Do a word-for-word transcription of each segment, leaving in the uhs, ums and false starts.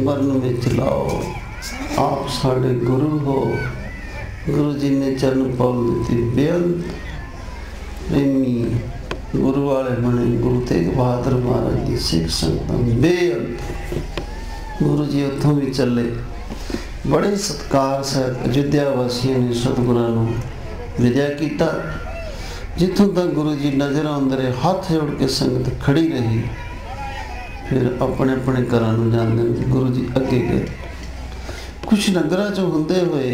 सिमरन विच लाओ, आप साढ़े गुरु हो। गुरु जी ने चरण पौल दी बेअंत प्रेमी गुरु वाले बने। गुरु तेग बहादुर महाराज की सिख संगत बेअंत। गुरु जी उत्थों भी चले, बड़े सत्कार सहित अयोध्या वासियों ने सतगुरां नूं विदा किया। जिथों तक गुरु जी नज़र आउंदे रहे, हाथ जोड़ के संगत खड़ी रही। फिर अपने अपने घरां नूं जांदे ने। गुरु जी अगे गए। कुछ नगरां चों हुंदे होए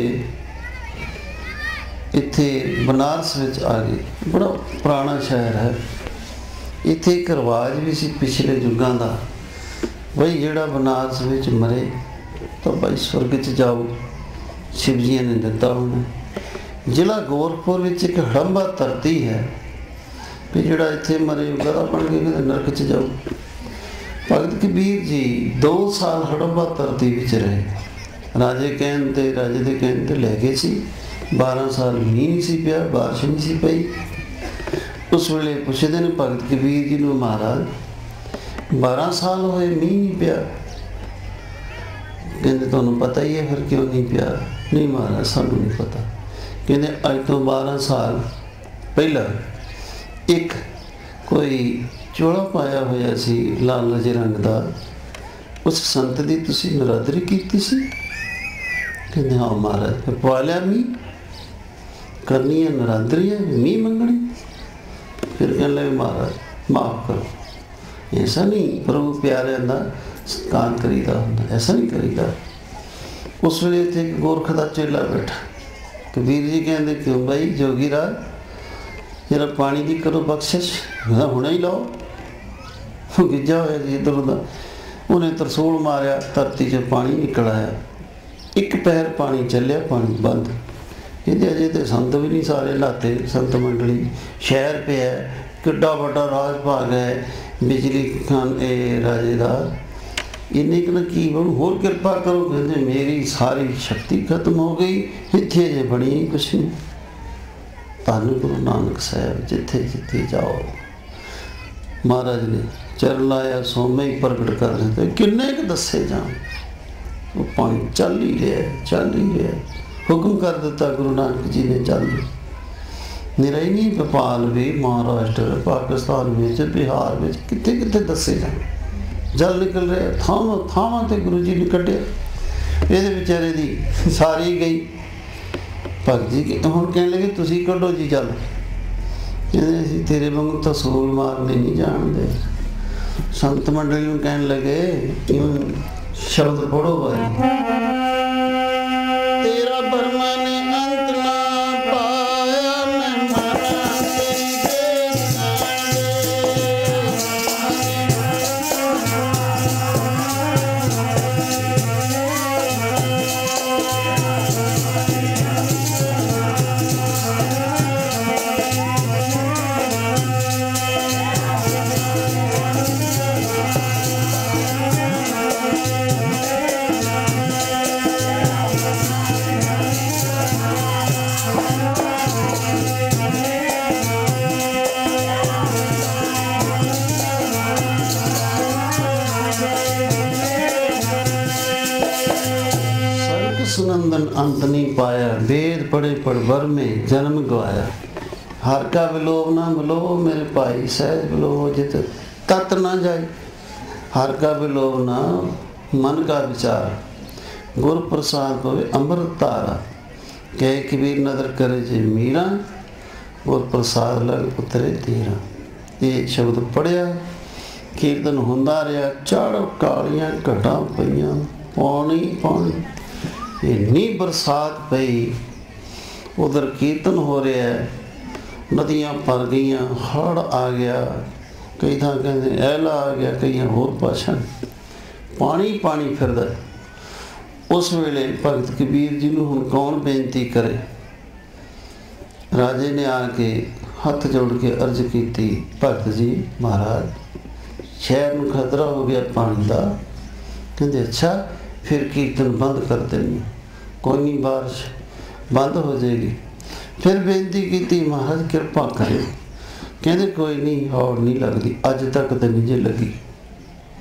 इत्थे बनारस विच आ गए। बड़ा पुराना शहर है। इत्थे एक रिवाज भी सी पिछले युगां दा, बई जिहड़ा बनारस विच मरे तो भाई स्वर्ग च जाओ, शिव जी ने दिता उन्हें। जिला गोरखपुर विच एक हड़ंबा धरती है कि जिहड़ा इत्थे मरे गधा बन के नरक च जाओ। भगत कबीर जी दो साल हड़ंबा धरती विच रहे। राजे कहण ते राजे दे कहण ते लै गए सी। बारह साल मीह नहीं सी पिया, बारिश नहीं सी पई। उस वेले पुछदे ने भगत कबीर जी नूं, महाराज बारह साल होए मीह नहीं पिया? कहते तुहानूं पता ही है, फिर क्यों नहीं पिया? नहीं महाराज सानूं नहीं पता। कहते अज तो बारह साल पहला एक कोई चोला पाया होया सी लाल लजे रंग दा, उस संत दी तुसीं नरादरी कीती सी? कहते हाँ महाराज। फिर पवा लिया मीह? करनी है नरादरी है, मीह मंगनी? फिर कहने लगे महाराज माफ़ करो, ऐसा नहीं प्रभु प्यारे का सत्कार करीदा होंदा, ऐसा नहीं करीदा। उस वेले इत्थे एक गोरख का चेला बैठा। कबीर जी कहते क्यों भाई जोगी राज, जरा पानी की करो बख्शिश, मैं हुणे ही लाओ। गिज्जा होया जी इधर उधर, उन्हें तरसूल मारिया, धरती च पानी निकल आया। एक पैर पानी चलिया, पानी बंद। कहते अजे तो संत भी नहीं सारे लाते, संत मंडली शहर पे है, किड्डा बड़ा राज भाग है बिजली खान ए राजे का, इन्हें कहना की बनू, होर किरपा करो। कहते मेरी सारी शक्ति खत्म हो गई, इत्थे जे बनी ही कुछ नहीं। धन गुरु नानक साहब जिथे जिथे जाओ। महाराज ने चरण लाया, सोमे ही प्रगट कर दिते। किन्ने क दसे जान, वो पानी चल ही रहा चल ही रहा। हुक्म कर दिता गुरु नानक जी ने, चल। निराई नहीं भोपाल भी, महाराष्ट्र, पाकिस्तान में, बिहार में, कितने कितने दसे जान जल निकल रहे। थावां थावां ते गुरु जी ने कढ़िया। ये बेचारे दी सारी गई। भगत जी हुण कहण लगे तुसीं कढ़ो जी जल। कहते असीं तेरे वांगू तसूल मारने नहीं जानते। संत मंडली नूं कहण लगे इवें शब्द पढ़ो भाई। तेरा बर्मा ने अंत ना पाया, मैं मरा सुनंदन अंत नहीं पाया, वेद पढ़े पढ़ वर में जन्म गवाया। हर का विलोभ ना मिलो मेरे भाई, सहज विलोभ जित तत ना जाए। हर का विलोभ ना मन का विचार, गुर प्रसाद पवे अमृत तारा। कहे कबीर नदर करे जे मीरा, गुर प्रसाद लग उतरे धीरा। ये शब्द पढ़िया, कीर्तन होंदा रहा। चाड़ो कालियां घटा पईयां, पानी पानी इन्नी बरसात पई। उधर कीर्तन हो रहा है, नदियाँ भर गई, हड़ आ गया, कई थां कहते ऐला आ गया, कई होर भाषा पानी पानी फिरदा। उस वेले भगत कबीर जी नूं हुण कौन बेनती करे। राजे ने आके हथ जोड़ के अर्ज की, भगत जी महाराज शहर नूं खतरा हो गया पानी का। कहते अच्छा फिर कीर्तन बंद कर देनी, कोई नहीं बारिश बंद हो जाएगी। फिर बेनती की महाराज कृपा करें। कहते कोई नहीं और नहीं लगती, अज तक तो नहीं जे लगी।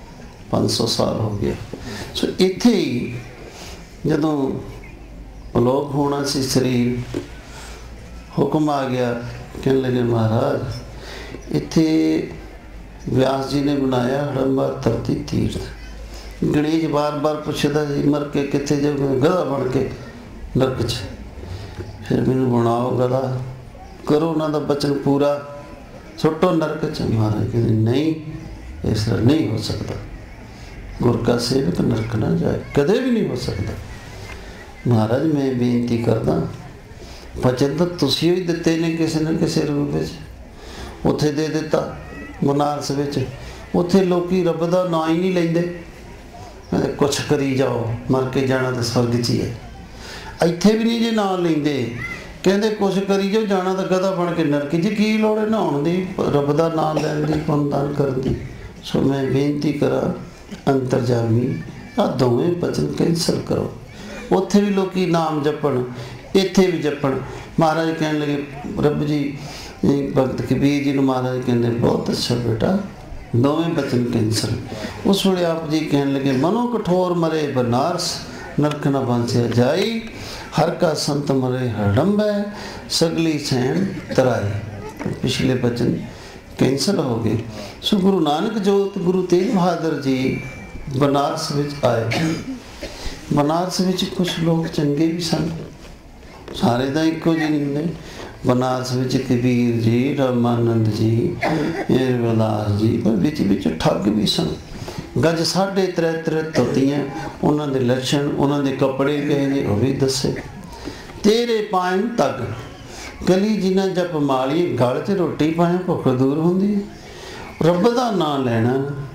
पाँच सौ साल हो गया। सो इत्थे ही जदों अलोप होना सी शरीर, हुक्म आ गया, कहने लगे महाराज इत्थे व्यास जी ने बनाया हड़ंबा धरती तीर्थ। गणेश बार बार पुछदा जी मर के कित्थे जाऊगा, गधा बन के नरक च, फिर मैनू बनाओ गधा, करो उन्हां दा बचन पूरा, सुटो नरक च। महाराज कहते नहीं, इस तरह नहीं हो सकता, गुर का सेवक नरक ना जाए, कदे भी नहीं हो सकता। महाराज मैं बेनती करदा, वचन तो तुसीं ही दिते ने किसी न किसी रूप में, उत्थे दे दिता बनारस विच, उत्थे लोकी रब दा नाम ही नहीं लैंदे, कुछ करी जाओ, मर के जाना तो स्वर्ग च ही है। इत्थे भी नहीं जे नाम लैंदे, कहते कुछ करी जाओ, जाना तो गधा बन के नरक च, की लोड़ है नहाउण दी, रब दा नाम लैण दी, पुण्यदान करन दी। सो मैं बेनती करा अंतरजामी आ दोवें बचन कैंसल करो। उत्थे भी लोकी नाम जपण, इत्थे भी जपण। महाराज कहने लगे, रब जी भगत कबीर जी को महाराज कहते बहुत अच्छा बेटा, दोवें बचन कैंसल। उस वे आप जी कहने लगे, मनो कठोर मरे बनारस, नरक न बांसिया जाई, हर का संत मरे हड़ंबै, सगली सैन तराई। पिछले बचन कैंसल हो गए। सो गुरु नानक जोत गुरु तेग बहादुर जी बनारस विच आए। बनारस विच कुछ लोग चंगे भी सन, सारे तो एको जी नहीं ने। बनारस विच कबीर जी, रामानंद जी, रविदास जी, पर विच विच ठग भी सन। गज साढ़े त्रै त्रै धोतियां, उन्हां दे लक्षण, उन्हां दे कपड़े कहे ने वो भी दसे। तेरे पायन तग गली जिन्ना जप माली, गल च रोटी पाए भुख दूर होंदी। रब दा नाम लैना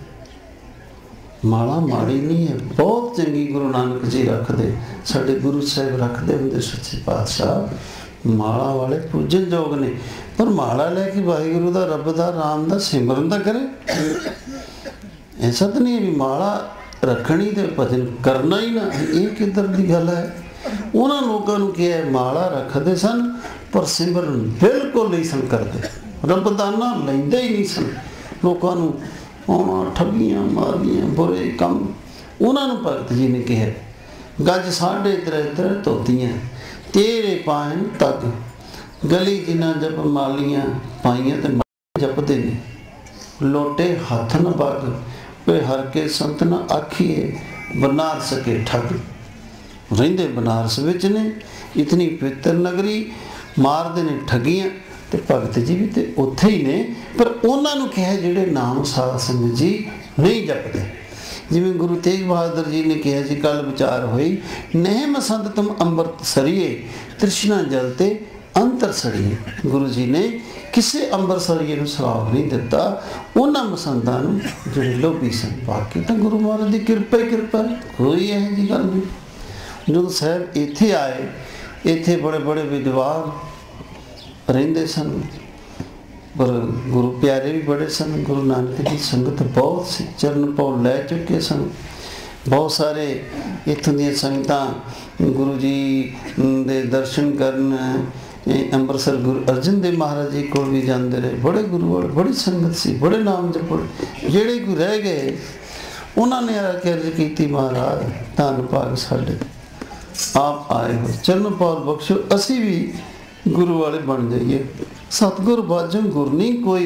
माला माड़ी नहीं है, बहुत चंगी गुरु नानक जी रखते, साडे गुरु साहिब रखते होंगे सच्चे पातशाह। माला वाले पूजन जोग ने, पर माला लैके वाहिगुरु दा, रब दा, राम दा सिमरन दा करे। ऐसा तो नहीं है भी माला रखनी तो भजन करना ही ना, ये किधर की गल है। उन्होंने लोगों को क्या है, माला रखते सन पर सिमरन बिल्कुल नहीं सन करते, रब दा नाम लैंदे ही नहीं सन। लोगों को आना ठगियां मारियां बुरे काम। उन्होंने भगत जी ने कहा, गज साढ़े त्रै त्रै धोतियां, तेरे पायन तक गली जिन्ना जप मालियां पाइयां तो जपते ने, लोटे हथ न पग, वे हर के संत न आखिए, बनारस के ठग। रहिंदे बनारस विच ने, इतनी पवित्र नगरी, मारदे ने ठगियां, ते भगत जी भी ते उत्थे ही ने। पर उन्होंने कहा जिहड़े नाम साध संगत जी नहीं जपते, जिवें गुरु तेग बहादुर जी ने कहा जी, कल विचार हुई, नेम संत तुम अंमृत सरिए, तृष्णा जलते अंतर सड़िए। गुरु जी ने किसी अंबरसरीए को सराब नहीं दिता, उन्होंने मसंदा जिहड़े लोभी सन। बाकी तो गुरु महाराज की किरपा ही किरपा, कोई यह जी गल नहीं। जो साहब इत्थे आए, इत्थे बड़े बड़े विद्वान रहिंदे सन, पर गुरु प्यारे भी बड़े सन। गुरु नानक की संगत बहुत सी, चरण पौ लै चुके सन। बहुत सारे इत्थों दी संगतां गुरु जी दे दर्शन करन अंबरसर गुरु अर्जन देव महाराज जी को भी जाते रहे। बड़े गुरु वाले, बड़ी संगत सी, बड़े नाम जपड़े। जेड़े कोई रह गए उन्होंने आके अर्ज की, महाराज धन भाग साडे, आप आए हो, चरण पौल बख्शो, असी भी गुरु वाले बन जाइए। सतगुर बाजों गुर नहीं कोई,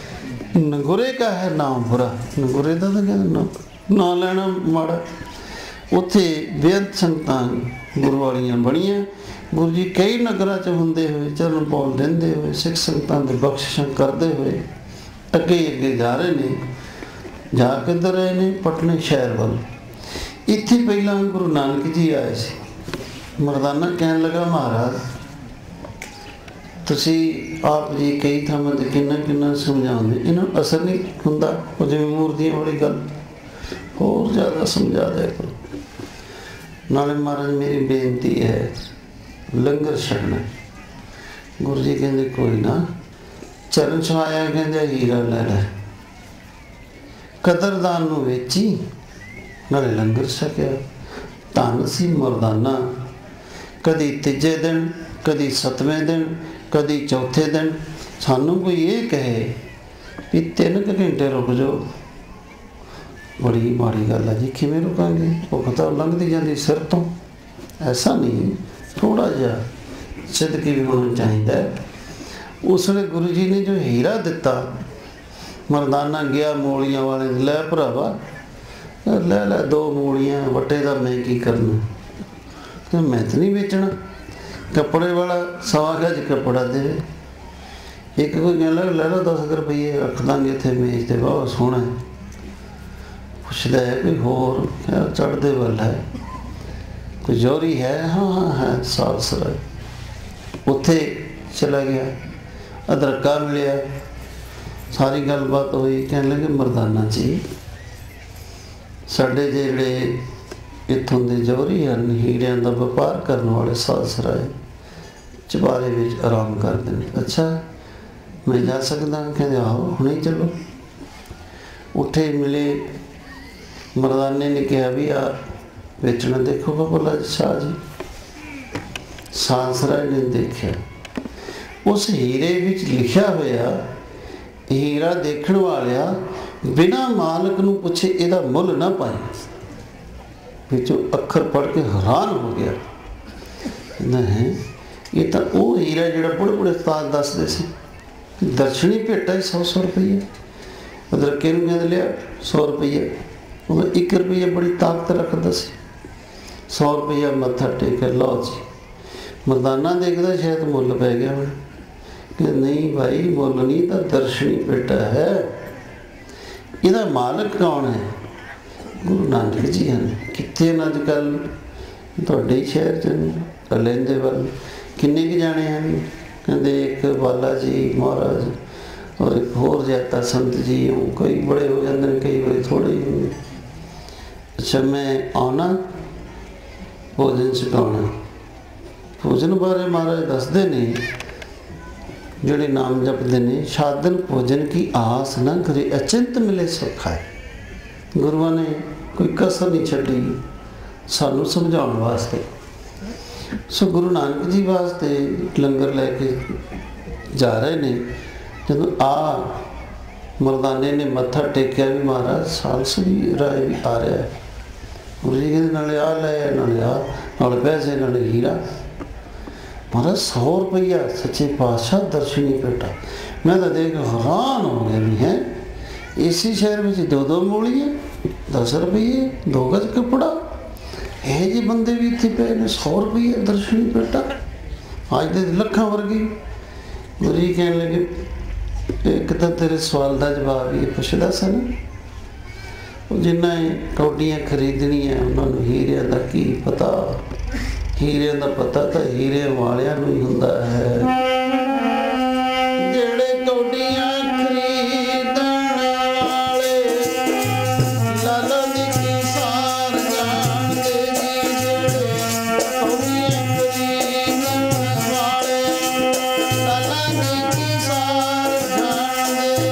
नगुरे का है नाम बुरा। नगुरे का तो कहते ना, ना लेना माड़ा। उत्थे बेअंत संगतां गुरु वालियां बणियां। गुरु जी कई नगरां च हुंदे होए, चरण पौल देंदे होए, सिख संगतां दे बख्शिशां करदे होए अगे अगे जा रहे ने। जा किधर रहे ने? पटने शहर वाल। इत्थे पहलां गुरु नानक जी आए सी। मरदाना कहन लगा, महाराज तुसी आप जी कई थावां ते किन्ना किन्ना समझाउंदे, इन्हां नूं असर नहीं हुंदा। वो जिवें मूर्तियां वाली गल होर ज़्यादा समझा दिया करो। नाले महाराज मेरी बेनती है, लंगर छकना। गुरु जी कहते कोई ना, चरण छाया कहते हीरा लै लै, कदरदान नूं वेची नाले लंगर छकिया। धन सी मरदाना। कदी तीजे दिन, कदी सतवें दिन, कदी चौथे दिन सानू कोई ये कहे भी तीन घंटे रुक जाओ, बड़ी माड़ी गल है जी, किवें रुकांगे? भुख तां लंघदी जांदी सिर तो। ऐसा नहीं, थोड़ा जिहा सिदक भी होना चाहिए। उसने गुरु जी ने जो हीरा दिता, मरदाना गया मूलियां वाले, लै भरावा लै लै दो मूलियां, वटे का मैं की करना, कि मैं तो नहीं बेचना। कपड़े वाला सवा गज कपड़ा दे, एक कोई कह लै लै लो दस रुपये रख देंगे इतने मेज से, बहुत सोहना है। पुछदा है कोई होर, चढ़ते वाल है, कोई जौहरी है? हाँ हाँ है, सालसराय। उत्थे चला गया, अदरका मिलिया, सारी गलबात हुई। कहने लगे मरदाना जी, साढ़े जेड़े इत्थों के जौहरी हैं, हीरियां का व्यापार करने वाले सालसराय चबारे में आराम करते हैं। अच्छा, मैं जा सकदा? कहते आओ हुणे चलो। उठे मिले, मरदाने ने कहा भी आ बेचना देखो भला शाह जी। सालसराय ने देखा, उस हीरे विच लिखा होया, हीरा देखण वालिया बिना मालक नूं पुछे इहदा मुल ना पाए। विचों अखर पढ़ के हैरान हो गया। कहना है ये तो वो हीरा जिहड़ा बड़े बड़े उस्ताद दसदे सी, दर्शनी भेटा ही सौ सौ रुपये। अदरके नूं कहंदे लिया सौ रुपये, वो एक रुपया बड़ी ताकत रखता सी। सौ रुपया मत्था टेक लो जी। मरदाना देखता शायद मुल पै गया मैं, कि नहीं भाई मुल नहीं, तो दर्शनी बेटा है। इहदा मालक कौन है? गुरु नानक जी हैं। कित्थे अजकल तुहाडे ही शहर च लैंदे वाल किन्ने के जाने हैं? कहते एक बाला जी महाराज और एक होर जाता संत जी, कई बड़े हो जाते हैं, कई बड़े थोड़े ही होंगे। अच्छा, मैं आना भोजन छकाउणा। भोजन बारे महाराज दसदे ने, जोड़े नाम जपते ने, साधन भोजन की आस न करे, अचिंत मिले सुख खाए। गुरुआ ने कोई कसर नहीं छड्डी सानू समझाउण वास्ते। सो गुरु नानक जी वास्ते लंगर लैके जा रहे ने, जदों आ मरदाने ने मत्था टेकिया भी महाराज सालसराय भी आ रहा है। गुरु जी कहते नाले आ लै, नाले आ, नाले पैसे, नाले हीरा। महाराज सौ रुपया, सच्चे पातशाह दर्शनी बेटा। मैं तो देख हैरान हो गया भी है, इसी शहर में दो दो मूलियाँ, दस रुपये, दो गज कपड़ा, यह जे बंदे भी इतने पे ने, सौ रुपये दर्शनी बेटा, अज दे लखां वर्गी। गुरु जी कहने लगे एक तो तेरे सवाल का जवाब ये पुछदा सा ना, जिन्हें कौडियाँ खरीदनियाँ उन्होंने हीरिया का की पता। हीरे का पता तो हीरे वालियां नूं ही हुंदा है, जेड़े कौडियां खरीदण वाले लाला दी की सार जाणदे जी। जेड़े कौडियां खरीदण वाले लाला दी की सार जाणदे।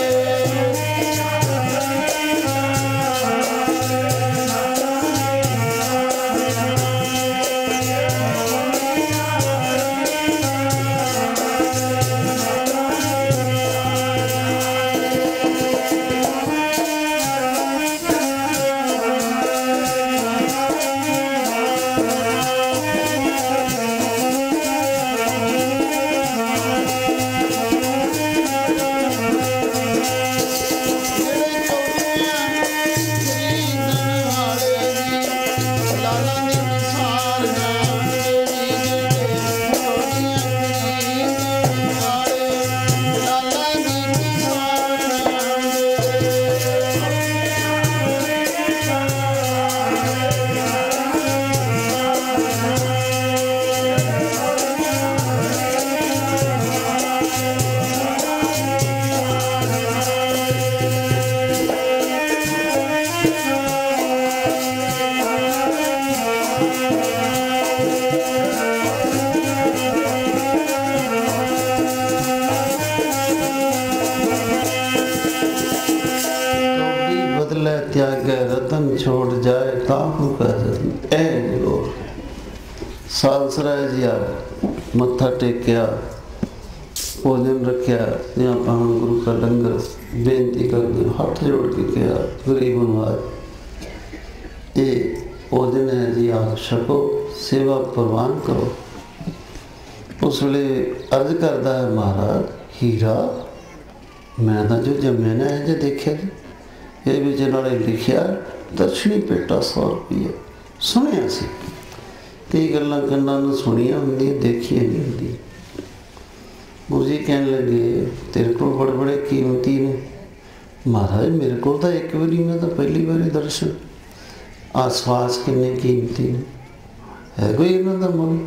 त्याग रतन छोड़ जाए ताकू कर ए गुरु। सालसराय जी आ मत्था टेकिया, भोजन रखिया ਜਾਂ ਆਪਾਂ ਹੁਣ ਗੁਰੂ का लंगर बेनती करते हथ जोड़ के कहा गरीब नवाज ये भोजन है जी आप छको सेवा प्रवान करो। उस वे अर्ज करता है महाराज हीरा मैं तो जो जम्मे ने जो देखा जी ये विच नाले लिखिया दर्शनी पेटा सौ रुपये सुनिया सी कई गल्लां कन्नां नूं सुनिया होंदियां देखिया नहीं होंदी। गुरु जी कहन लगे तेरे को बड़े बड़े कीमती ने। महाराज मेरे को तो एक बारी मैं तो पहली बारी दर्शन आसपास किन्ने कीमती ने है कोई इन्हों का मुल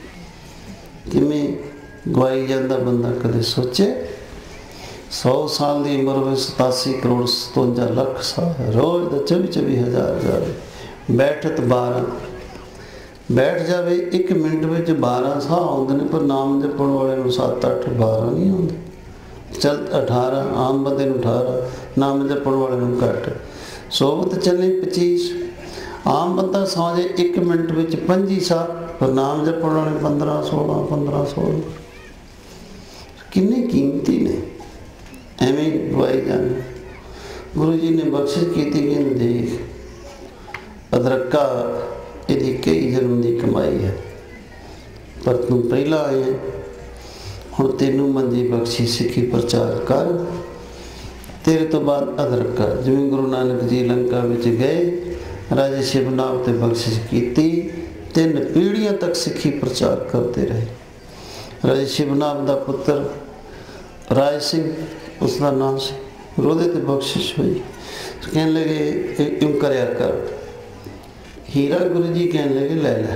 किमें गवाई जाता बंदा कदे सोचे। सौ साल की उम्र में सतासी करोड़ सतवंजा लख साल रोज़ का चौबी चौबी हज़ार जाए बैठत बारह बैठ जाए एक मिनट में बारह साह आते हैं पर नाम जपण वाले सत्त अठ बारह नहीं आते चल अठारह आम बंदे अठारह नाम जपण वाले घट सोबत चले पचीस आम बंदा सौ जाए एक मिनट में पंजी साह पर नाम जपण वाले पंद्रह सोलह पंद्रह सोलह किन्ने कीमती ने एवं गवाई जाने। गुरु जी ने बख्शिश की कि देख अदरका यदि कई जन्म की कमाई है पर तू पहला आया हुण तेनू मंजी बख्शी सिखी प्रचार कर तेरे तो बाद अदरका जिवें गुरु नानक जी लंका विच गए राजे शिवनाथ ते बख्शिश की तीन पीढ़ियां तक सिखी प्रचार करते रहे। राजे शिवनाथ का पुत्र राय सिंह उसका नाम से रोदे ते बख्शिश हुई कहने लगे यूं करया कर। हीरा गुरु जी कहने लगे ले लै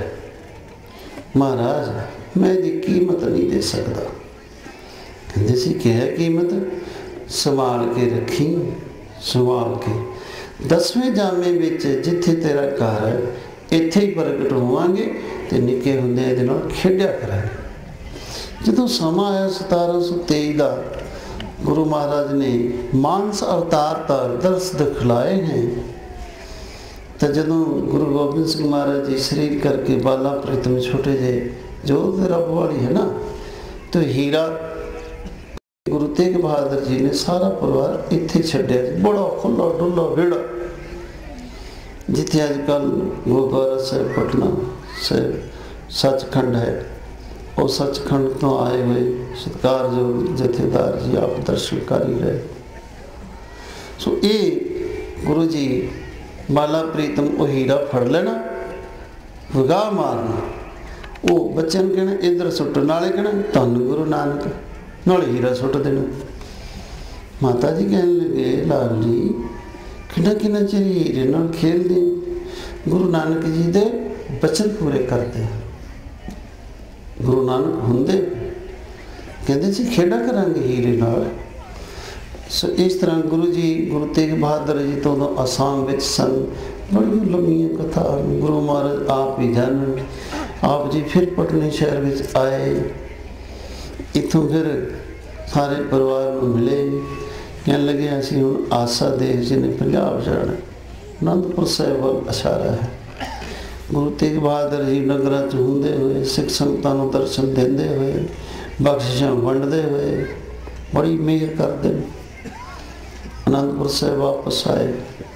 महाराज मैं इसकी कीमत नहीं दे सकता। कहते सी क्या कीमत संभाल के रखी संभाल के दसवें जामे विच जिथे तेरा घर है इत्थे ही प्रगट होवांगे ते निक्के हुंदे इहदे नाल खेडिया करांगे। जदों समा आया सतारह सौ तेई का गुरु महाराज ने मानस अवतार तार दर्श दिखलाए हैं तो जदों गुरु गोबिंद सिंह महाराज जी शरीर करके बाला प्रीतम छोटे जे जो रब वाली है ना तो हीरा गुरु तेग बहादुर जी ने सारा परिवार इत्थे छड्डिया बड़ा खुला डुला वेड़ा जिथे अजकल गुरुद्वारा साहिब पटना साहिब सचखंड है और सचखंड तो आए हुए सत्कार जो जथेदार जी आप दर्शनकारी रहे। सो ये गुरु जी बाला प्रीतम वो हीरा फड़ लेना विगाह मारना वो बच्चन कहना इधर सुट नाले कहना धन गुरु नानक नाले हीरा सुट देना। माता जी कहने लगे लाल जी किन्ना किन्ना चिर हीरे नाल खेलते गुरु नानक जी दे बचन पूरे करते हैं। गुरु नानक होंदे कहते सी खेड़ा करांगे हीरे नाल। सो इस तरह गुरु जी गुरु तेग बहादुर जी तो आसाम विच सन बड़ी लंबियां कथा गुरु महाराज आप ही जानन। आप जी फिर पटने शहर में आए इतों फिर सारे परिवार में मिले कहने लगे असीं हुण आसा देश जी ने पंजाब जाना आनंदपुर साहिब वाल इशारा है। गुरु तेग बहादुर जी नगरां च हुंदे हुए सिख संगतां नूं दर्शन देंदे हुए बख्शिशां वंडदे हुए बड़ी मेहर करदे आनंदपुर साहिब वापस आए।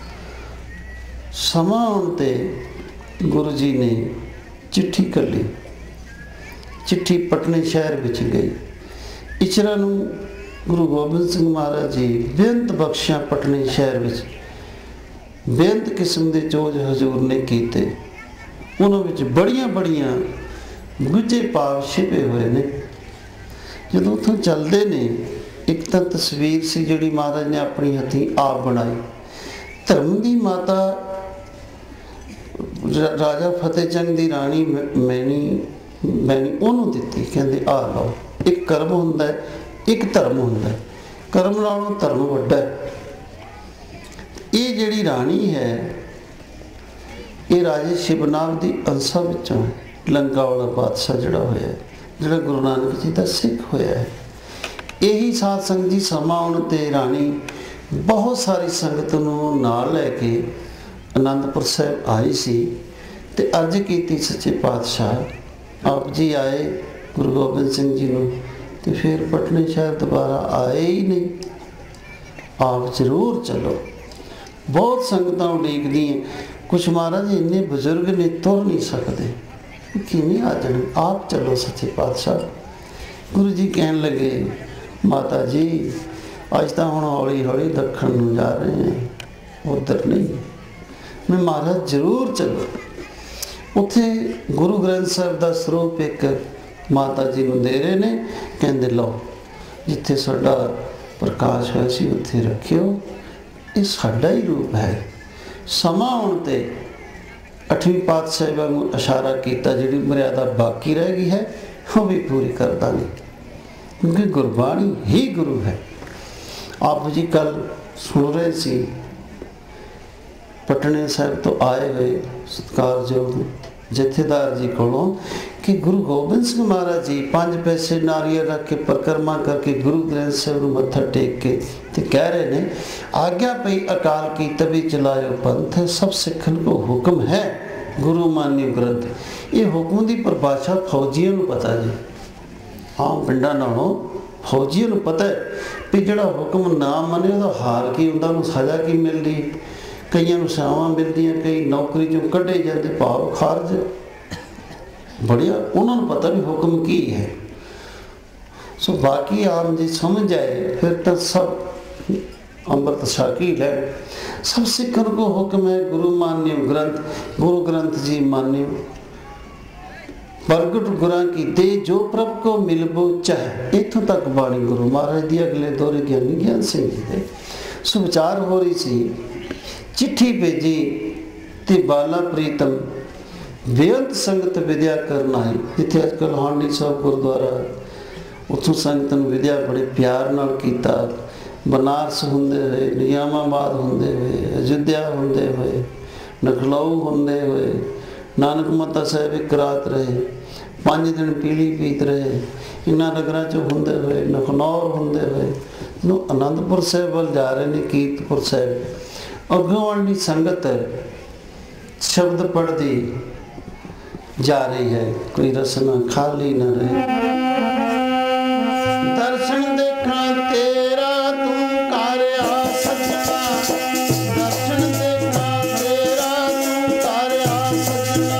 समा आउण गुरु जी ने चिट्ठी कली चिट्ठी पटने शहर विच गई। इचरा नूं गुरु गोबिंद सिंह महाराज जी बेअंत बख्शियां पटने शहर विच बेअंत किस्म के चोज हजूर ने कीते। उन्हां विच बड़ियां बड़ियां गुझे भाव छिपे हुए ने। जदों उत्थों चलते ने एक तो तस्वीर सी जिहड़ी महाराज ने अपनी हथी आप बनाई धर्म की माता राजा फतेह चंद की राणी मैनी मैनी उन्होंने दिती कहते आ लो एक कर्म हुंदा है एक धर्म हुंदा है कर्म नालों धर्म वड्डा है। ये जिहड़ी राणी है ये राजे शिवनाथ की अंशा विचों है। लंका वाला बादशाह जिहड़ा होया है जिहड़ा गुरु नानक जी का सिख होया है। यही साध संगत जी समा आउण ते राणी बहुत सारी संगत नूं नाल लैके आनंदपुर साहिब आई सी ते अर्ज कीती सच्चे पातशाह आप जी आए गुरु गोबिंद सिंह जी नूं तो फिर पटने शहर दोबारा आए ही नहीं। आप जरूर चलो। बहुत संगतां उड़ीकदी हैं, कुछ महाराज इन्ने बजुर्ग ने तुर नहीं सकते, किवें आ जाण, आप चलो सच्चे पातशाह। गुरु जी कहन लगे, माता जी अज तो हुण हौली हौली दखण नूं जा रहे हैं, उधर नहीं। मैं महाराज जरूर चलो। उत्थे गुरु ग्रंथ साहिब का सरूप एक माता जी नूं दे रहे ने, कहंदे लो जिथे साडा प्रकाश है सी उत्थे रखियो, ये साडा ही रूप है। समा आउण ते अठवीं पातशाही वांगू इशारा किया, जिहड़ी मर्यादा बाकी रह गई है वो भी पूरी कर दांगे, क्योंकि गुरबाणी ही गुरु है। आप जी कल सुन रहे सी पटने साहिब तो आए हुए सत्कारयोग जथेदार जी कोलों कि गुरु गोबिंद सिंह महाराज जी पांच पैसे नारियल रख के परिक्रमा करके गुरु ग्रंथ साहिब नूं मत्था टेक के ते कह रहे ने, आज्ञा पई अकाल की तभी चलायो पंथ, सब सिखन को हुक्म है गुरु मान्यो ग्रंथ। ये हुक्म की परिभाषा फौजियों को पता जी, आम पिंडां नालों फौजियों को पता है भी जिहड़ा हुक्म ना मने उहदा हाल की हुंदा, उहनूं सज़ा की मिलदी। कईयां नूं सज़ावां मिलदियां, कई नौकरी चों कढे जांदे, भाव खारज बढ़िया, उन्होंने पता भी हुक्म की है। सो बाकी आम जी समझ आए फिर तो सब अमृत छाकी लै। सब सिखन को हुक्म है गुरु मान्यो ग्रंथ, गुरु ग्रंथ जी मान्यो। प्रगट गुरां की दे जो प्रभ को मिलबो चाहे, इत्थों तक बाणी गुरु महाराज दी अगले दौरे ज्ञानी ज्ञान सिंह जी दे। सो विचार हो रही सी, चिट्ठी भेजी ते बाला प्रीतम बेअंत संगत विद्या करना है। जिथे अजकल हांडी साहब गुरुद्वारा, उत्थों संगत नूं विद्या बड़े प्यार नाल कीता। बनारस हुंदे हुए, निजामाबाद हुंदे हुए, अयोध्या हुंदे हुए, नखलऊ हुंदे हुए, नानक माता साहिब एक रात रहे, पांच दिन पीली पीत रहे, इन्हां नगरां चों हुंदे हुए, नखनौर हुंदे हुए नूं आनंदपुर साहिब वल जा रहे ने, कीरतपुर साहिब। अगों वाली संगत शब्द पढ़ती जा रही है, कोई रसना खाली न रहे। दर्शन देखा तेरा तुम कार्या सजना, दर्शन देखा तेरा तुम कार्या सजना।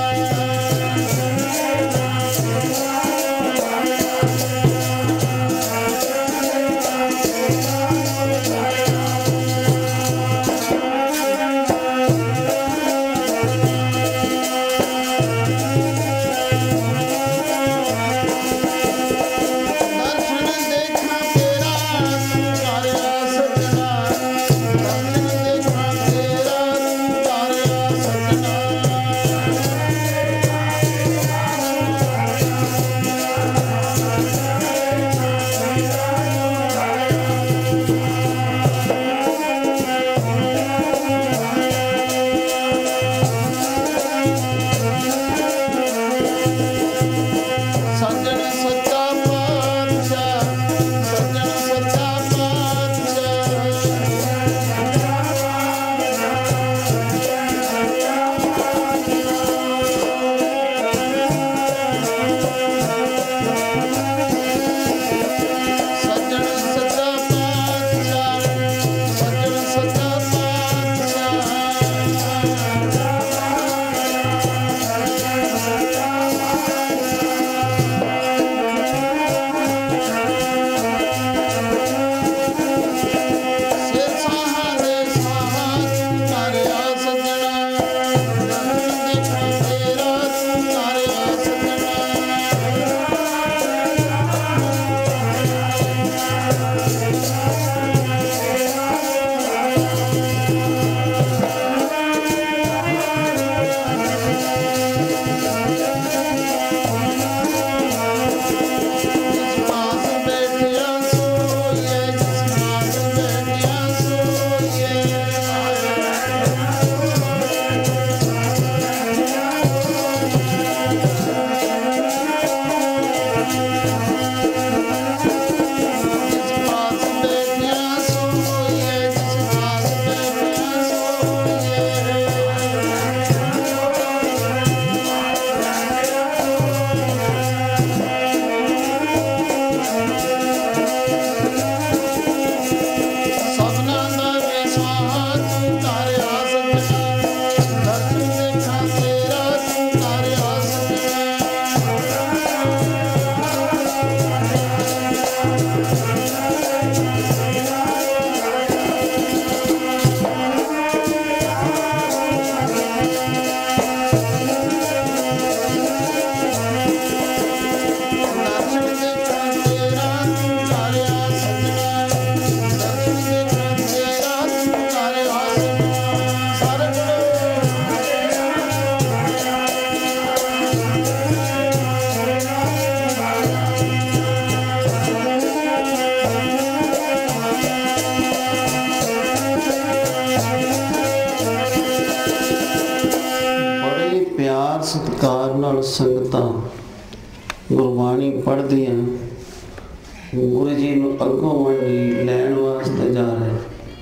प्यार सत्कार नाल संगतां गुरबाणी पढ़दियां गुरु जी नूं अगों मंडी लैण वास्ते जा रहे।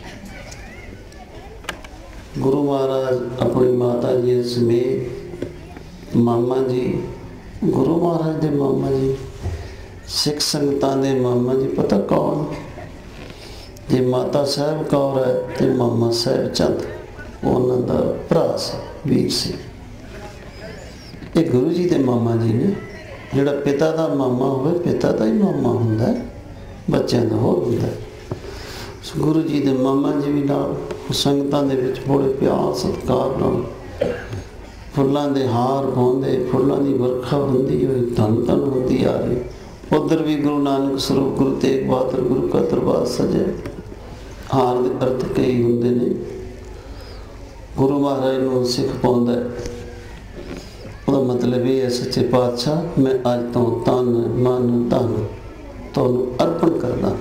गुरु महाराज अपनी माता जी समेत मामा जी, गुरु महाराज दे मामा जी, सिख संगतां दे मामा जी पता कौन? जे माता साहब कौर है तो मामा साहब चंद उन्हां दा भरा सी वीर सी। ये गुरु जी दे मामा जी ने। जिहड़ा पिता दा मामा होवे पिता दा ही मामा हुंदा है, बच्चों दा होर हुंदा है। गुरु जी दे मामा जी भी नाल संगतां दे विच बड़े प्यार सत्कार नाल फुल्लां दे हार पाउंदे, फुल्लां दी वर्खा हुंदी होई धन धन हुंदी आ रही। उधर भी गुरु नानक स्वरूप गुरु तेग बहादुर गुरु का दरबार सजे। हार दे अर्थ कई हुंदे ने। गुरु महाराज नूं सिख पाउंदा है, ਉਹਦਾ मतलब ये है सच्चे पातशाह मैं अज तो तन मन धन तुहानूं अर्पण करदा।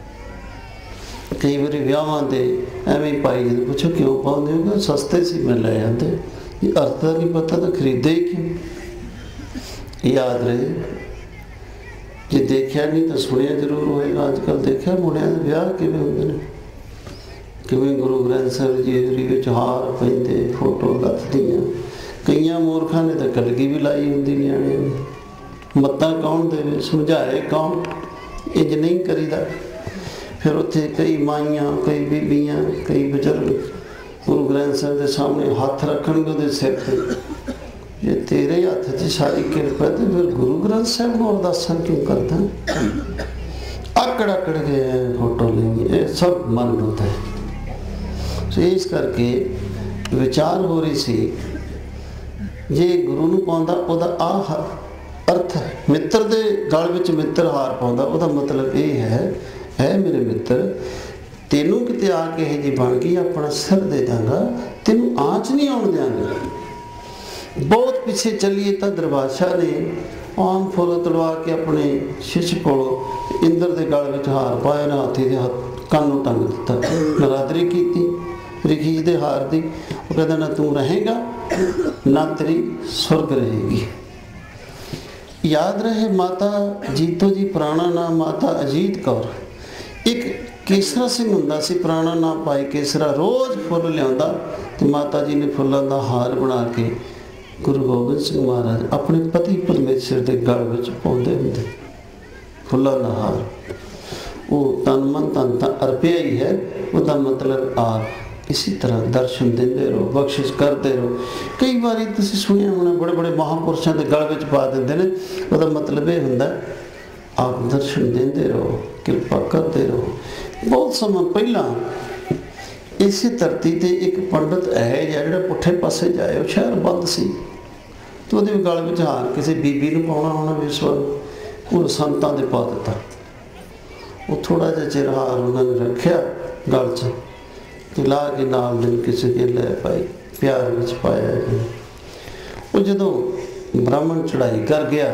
कई बार विआहां ते एवें पाई जदों पुछो क्यों पाउंदे हो, सस्ते सी मैं लै आंदे, ये अर्थ का नहीं पता तो खरीदे ही क्यों। याद रहे जे देखिया नहीं तो सुनिया जरूर होएगा। अजकल देखिया मुंडियां दे विआह किवें हुंदे ने, किवें गुरु ग्रंथ साहिब जी विच हार पैंदे, फोटो लथदियां। कई मूर्खा ने तो कलगी भी लाई होंगी नियाणे ने। मत्तां कौन देवे, समझाए कौन? इंज नहीं करीदा। फिर उत्थे कई माइयां, कई बीबियां, कई बजुर्ग गुरु ग्रंथ साहिब के सामने हथ रखणगे उहदे सिर ते। जे तेरे हथ च सारी किरपा तो फिर गुरु ग्रंथ साहिब को अरदासां क्यों करदा? आकड़ आकड़ के फोटो लेंगे, ये सब मन होता है। सो इस करके विचार हो रही सी जे गुरु नूं पाउंदा उहदा आह अर्थ है। मित्र दे गल विच मित्र हार पाउंदा उहदा मतलब ये है है मेरे मित्र तेनू किते आके इह जी बन गई अपना सिर दे दांगा, तेनू आँच नहीं आउण देंगे। बहुत पिछे चलीए तो दरबार शाह ने आम फुल तड़वा के अपने शिष्य कोलों इंद्र दे गल विच हार पाया, ना हाथी दे कंन नूं टंग दिता, नरादरी कीती रिखीज दे हार दी। वो कहता ना तू रहेगा ना तेरी सुरग रहेगी। याद रहे माता जीतो जी पुराना नाम माता अजीत कौर। एक केसरा सिंह हुंदा सी, पुराना नाम पाई केसरा, रोज़ फुल लियाउंदा ते माता जी ने फुल्लां दा हार बना के गुरु गोबिंद सिंह महाराज अपने पति परमेश्वर दे गल विच पाउंदे हुंदे। फुल्लां दा हार वो तन मन तन तां अर्पिया ही है, उसका मतलब आप इसी तरह दर्शन देंदे रहो, बख्शिश करते रहो। कई बार तुसीं सुनिया होना बड़े बड़े महापुरुषों के गल विच पा देंदे ने, उसका मतलब ये हुंदा आप दर्शन देंदे रहो, किरपा करते रहो। बहुत समय पहला इसी धरती ते एक पंडित है जिहड़ा पुठे पासे जाए, वो शहर बंद सी तो वो गल विच हार किसी बीबी नूं पाउणा होना विश्वास, वो संतां दे पा दिता। वो थोड़ा जिहा चिर हार उन्होंने रखिया गल च ला के नाल दिन किसी के लै पाई, प्यार विच पाया। वो जदों ब्राह्मण चढ़ाई कर गया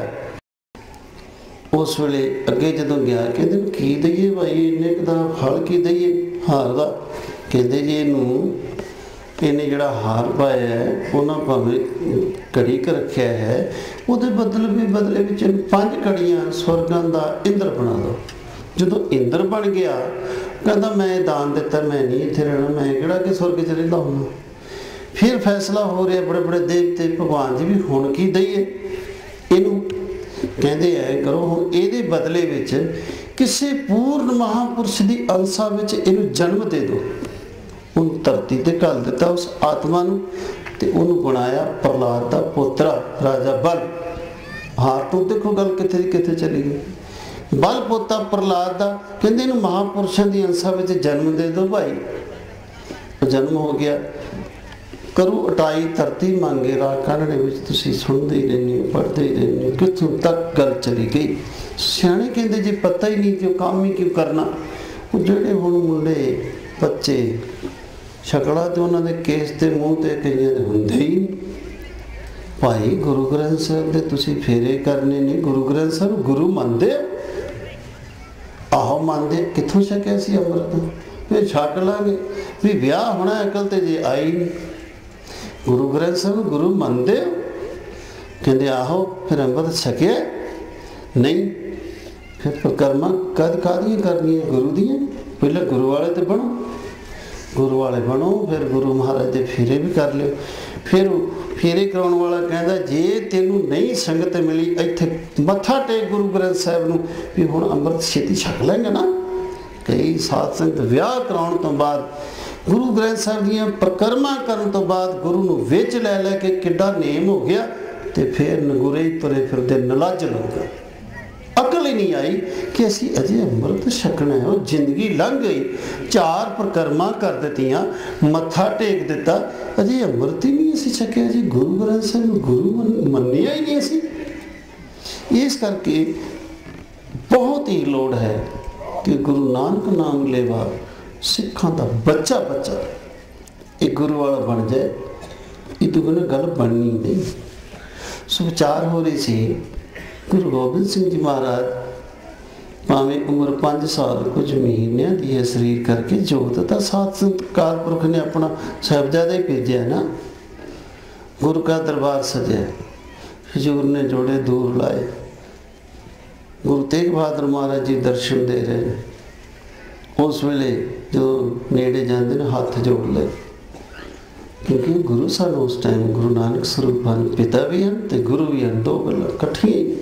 उस वेले अगे जदों गया कहते की दईए भाई इन्ने दा फल की दईए हार का? कहते जी इनू इन्हें जिहड़ा हार पाया है उन्हें भावें घड़ी क रखिया है, उहदे बदले भी बदले विच पंज घड़ियां स्वर्गां दा इंद्र बना दो। जदों इंद्र बन गया कहता मैं दान दिता, मैं नहीं इत्थे रहना, मैं किहड़ा कि स्वर्ग च रहिंदा हुंदा। फिर फैसला हो रहा बड़े बड़े देवते भगवान जी भी हुण की दईए इनू? कहते ऐ करो हुण इहदे बदले विच किसी पूर्ण महापुरुष की अंशा विच इनू जन्म दे दो। उन धरती ते घल दिता उस आत्मा नूं ते उहनूं बनाया प्रहलाद दा पुत्रा राजा बल। हार तो देखो गल कित्थे कित्थे चली गई। बल पोता प्रहलाद दा कहते इनू महापुरुषों की अंशा में जन्म दे दो भाई। जन्म हो गया, करू अटाई धरती मांगे राह काढ़ने में तुसीं सुनते ही रहने हो, पढ़ते ही रहने हो, कित्थों तक गल चली गई। सियाणे कहते जे पता ही नहीं क्यों काम ही क्यों करना। वो जेड़े हुण मुंडे बच्चे शकड़ा तो उन्होंने केस के मूँह से कई होंगे ही नहीं। भाई गुरु ग्रंथ साहिब के तुसीं फेरे करने नहीं, गुरु ग्रंथ साहिब गुरु मनदे आहो मनदे कित्थों छकिया सी अमृत, फिर छक लांगे भी ब्याह होना अकल तो जे आई नहीं। गुरु ग्रंथ साहिब गुरु मनदे कहते आहो फिर अंमृत छकिया नहीं, फिर परिक्रमा कद कादियां करनियां? गुरु दियां। पहले गुरु वाले तो बनो, गुरु वाले बनो, फिर गुरु महाराज के फेरे भी कर लियो। फिर फेरे कराने वाला कहता जे तेनू नहीं संगत मिली इत्थे मत्था टेक गुरु ग्रंथ साहिब नूं भी हुण अंमृत छेती छक लेंगे ना। कई साध संगत विआह कराउण तो बाद गुरु ग्रंथ साहिब दीआं परिक्रमा करन तो बाद गुरु नूं विच लै लै के किड्डा नेम हो गया ते फिर नगुरे ही तुरे फिरदे नलाज लोग। अकल ही नहीं आई कि असी अजे अंमृत छकना है। वो जिंदगी लंघ गई, चार परिक्रमा कर दित्तियां, मत्था टेक दिता, अजे अंमृत ही नहीं असी छकिया जी। गुरु ग्रंथ साहिब गुरु मन्निया ही नहीं असी। इस करके बहुत ही लोड़ है कि गुरु नानक नाम लेवा सिखां दा बच्चा बच्चा एक गुरु वाला बन जाए। इतों कोई गल बननी नहीं। सो विचार हो रही सी गुरु गोबिंद सिंह जी महाराज भावें उम्र पाँच साल कुछ महीनों की है शरीर करके जोत तो सात संतकार पुरख ने अपना साहिबजादा ही भेजा ना। गुरु का दरबार सजा, हजूर ने जोड़े दूर लाए, गुरु तेग बहादुर महाराज जी दर्शन दे रहे हैं। उस वेले जो नेड़े जाते हैं हाथ जोड़ ले, क्योंकि गुरु सन उस टाइम गुरु नानक स्वरूप हैं, पिता भी हैं तो गुरु भी हैं, दो गल्लां इकट्ठियां ही।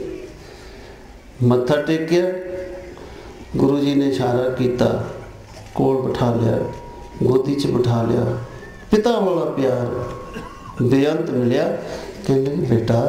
मत्था टेकिया, गुरु जी ने इशारा किया, कोल बिठा लिया, गोदी च बिठा लिया, पिता वाला प्यार बेअंत मिलिया। कहने लगे बेटा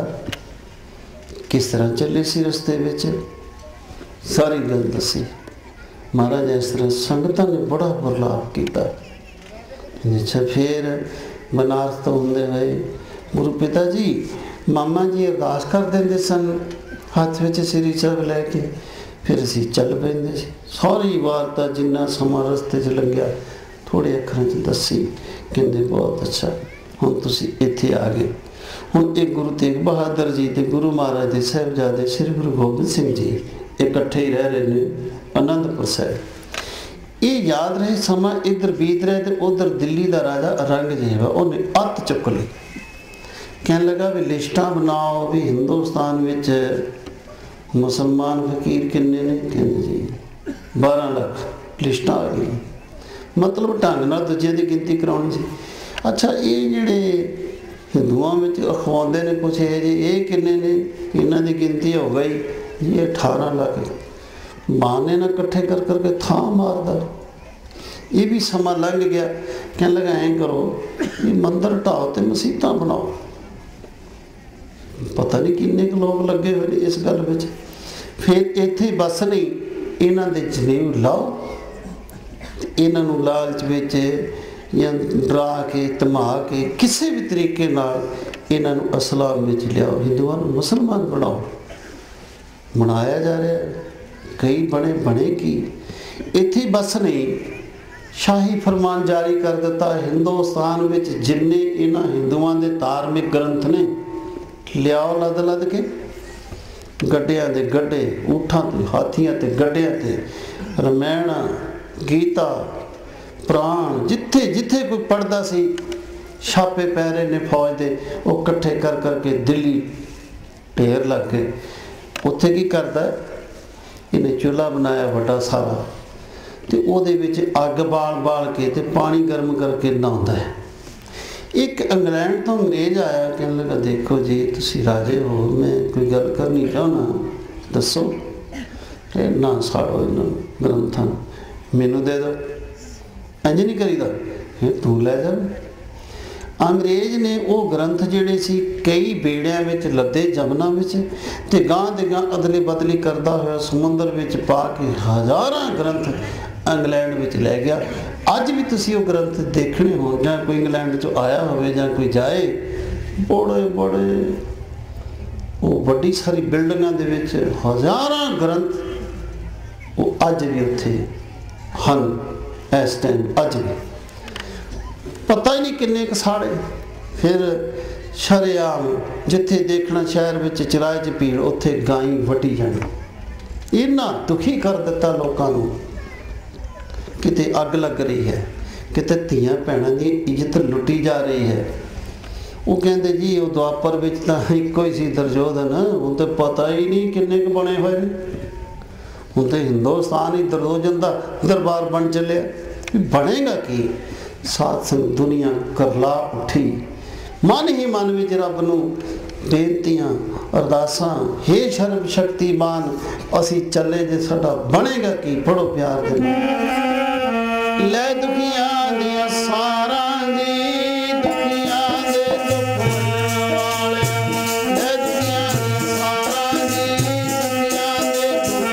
किस तरह चले सी रस्ते विच, सारी गल दसी। महाराज इस तरह संगतां ने बड़ा बरलाप किया। अच्छा फिर बनारस तो होंदे हुए गुरु पिता जी मामा जी अरदास कर देंदे सन हाथ में श्री चरब लैके, फिर असी चल पेंदे सी। सारी वारता जिन्ना समा रस्ते च लंघिया थोड़े अखरां च दसी। कहंदे बहुत अच्छा हुण तुसीं इत्थे आ गए। हुण एक गुरु तेग बहादुर जी ते गुरु महाराज दे साहिबजादे श्री गुरु गोबिंद सिंह जी इकट्ठे ही रह रहे ने आनंदपुर साहिब। ये याद रहे समा इधर बीत रहे तो उधर दिल्ली का राजा औरंगजेब उन्हें अत चुक ली। कहने लगा भी लिस्टां बनाओ भी हिंदुस्तान विच मुसलमान फकीर किन्ने ने। कहते जी बारह लाख लिस्टां आ गई, मतलब ढंग नाल दूजे की गिनती कराउणी सी। अच्छा ये जिहड़े हिंदुआं विच अखवाउंदे ने कुछ ये जी ये किन्ने ने, इन्हां दी गिनती हो गई ये अठारह लाख। बहाने ना इकट्ठे कर करके थां मारदा। ये भी समा लंघ गया। कहने लगा ऐं करो ये मंदिर ढाओ तो मसीतां बनाओ। पता नहीं किन्ने क लोग लगे हुए इस गल विच। फिर इत्थे बस नहीं, इन्हां दे जनेऊ लाओ, इन्हां नूं लालच विच या डरा के धमा के किसी भी तरीके नाल इन्हां नूं इस्लाम विच लियाओ, हिंदुआं नूं मुसलमान बनाओ। बनाया जा रहा है, कई बने बने की इत्थे बस नहीं, शाही फरमान जारी कर दिता हिंदुस्तान विच जिन्ने इन्हां हिंदुआं दे धार्मिक ग्रंथ ने लियाओ लद लद के, गड्डियां दे गड्डे, ऊठां ते हाथियां ते गड्डियां ते रामायण गीता पुराण जिथे जिथे कोई पढ़दा सी छापे पै रहे ने फौज दे, वो इकट्ठे कर करके दिल्ली ढेर लग गए। उत्थे की करदा इन्हें चूल्हा बनाया बड़ा सारा तो उहदे विच अग बाल बाल के ते पानी गर्म करके नहाउंदा है। एक इंग्लैंड तो अंग्रेज आया, कहने लगा देखो जी तुसी राजे हो, मैं कोई गल करनी चाहना दसो। ना साड़ो इन्हों ग्रंथां मैनू दे दो, इंज नहीं करीदा, फिर तू लै जा। अंग्रेज ने वो ग्रंथ जिहड़े सी कई बेड़ियां विच लदे जमना विच ते गां दे गां अदली बदली करदा होया समुंदर विच पा के हज़ारां ग्रंथ इंग्लैंड विच लै गया। अज भी तुसीं वो ग्रंथ देखने हो जां कोई इंग्लैंड चों आया होवे जां कोई जाए, बड़े बड़े वो बड़ी सारी बिल्डिंगां दे विच हज़ारां ग्रंथ वो अज भी उत्थे हन। इस टाइम अज भी पता ही नहीं किन्ने क साड़े। फिर शरेआम जिथे देखना शहर विच चराए च भीड़ उत्थे गाई वटी जानी। इन्ना दुखी कर दिता लोगों को, किते अग लग रही है, किते धीआं भैणां दी इज्जत लुटी जा रही है। वो कहते जी वो द्वापर विच तां इक्को ही सी दुर्योधन, हुण तो पता ही नहीं किन्ने क बने हुए ने। हुण तो हिंदुस्तान ही दुर्योधन का दरबार बन चलिया, बनेगा की? साध संग दुनिया करला उठी, मन ही मन विच रब नूं बेनतियां अरदासां, हे सर्व शक्तिमान असी चले जे साडा बनेगा की? पढ़ो प्यार दे नाल। लै दुखियां दियां सारां दी, दुखियां दे दुख वाले, लै दुखियां दियां सारां दी, दुखियां दे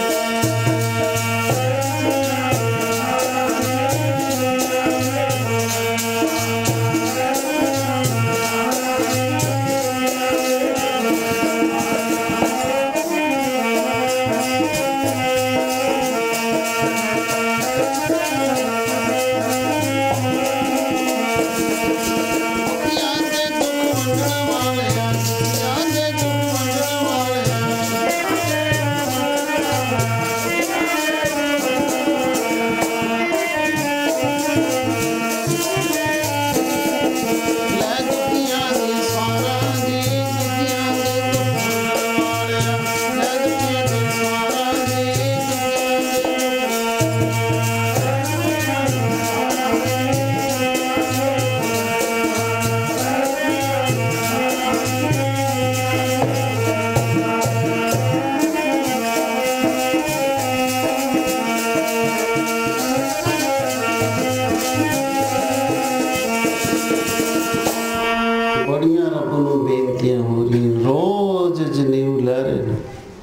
बड़ियां रब नूं बेनतियां हो रही, रोज जनेऊ लै रहे ने।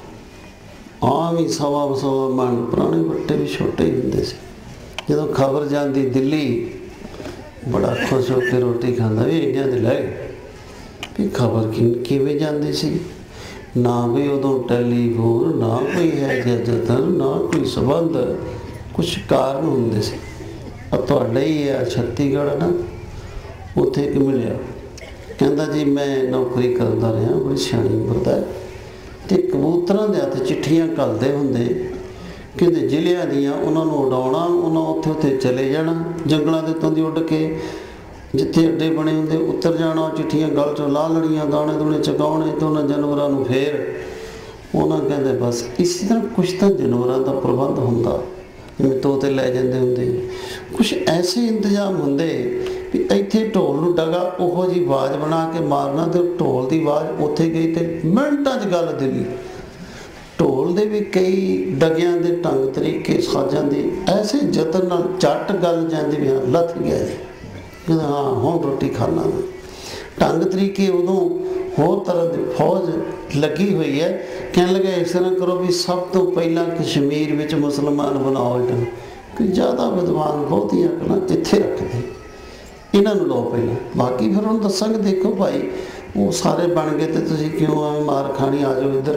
आम ही सवा सवा मन, पुराने बट्टे भी छोटे ही होंदे सी। जदों खबर जाती दिल्ली, बड़ा खुश होकर रोटी खांदा भी एडियां दे लै भी खबर कि किवें जांदी सी। ना कोई उदों टैलीफोन, ना कोई है जतन, ना कोई संबंध, कुछ कारण होंदे सी। तुहाडे ही है छत्तीसगढ़ ना, उत्थे एक मिलिया, कहता जी मैं नौकरी करता रहा, बड़ी सियाणी उम्र दा, ते कबूतरां दे हत्थ चिट्ठियां घलदे हुंदे, कहते जिलियां दियां उन्होंने उड़ाउणा, उन्होंने उत्थे उत्थे चले जाना, जंगलों के उत्तों दी उड़ के जिथे अड्डे बने होंदे उतर जाना, चिट्ठियां गल चों ला लड़ियां, दाने दूने चगाउणे, तो उन्होंने जानवरों नूं फेर उन्होंने कहते बस इसी तरह कुछ तो जानवरों का प्रबंध हुंदा, जिवें तोते लै जांदे हुंदे, कुछ ऐसे इंतजाम हुंदे भी इत्थे ढोल नूं डगा उहो जी आवाज़ बना के मारना, तो ढोल की आवाज़ उत्थे गई तो मिनटां च गल दिल्ली। ढोल दे भी कई डगियां दे ढंग तरीके साजां दे ऐसे जतन नाल झट गल जांदी भी हाँ लथ गया जी, कहते हाँ हुण रोटी खाना। ढंग तरीके उदों होर तरह की फौज लगी हुई है। कहने लगे इस तरह करो भी सब तो पहला कश्मीर विच मुसलमान बनाओ, कि ज़्यादा विद्वान बहुतियां अकलां इत्थे रखदे, इन्हां नूं लो पहला, बाकी फिर उन्होंने दसांगे देखो भाई वो सारे बन गए तो तुसीं क्यों एवें मार खानी, आ जाओ इधर।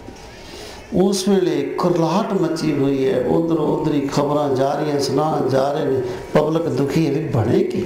उस वेले कुरलाहट मची हुई है, उधर उधर ही खबर जा रही सुना जा रहे हैं, पब्लिक दुखी है भी बने की।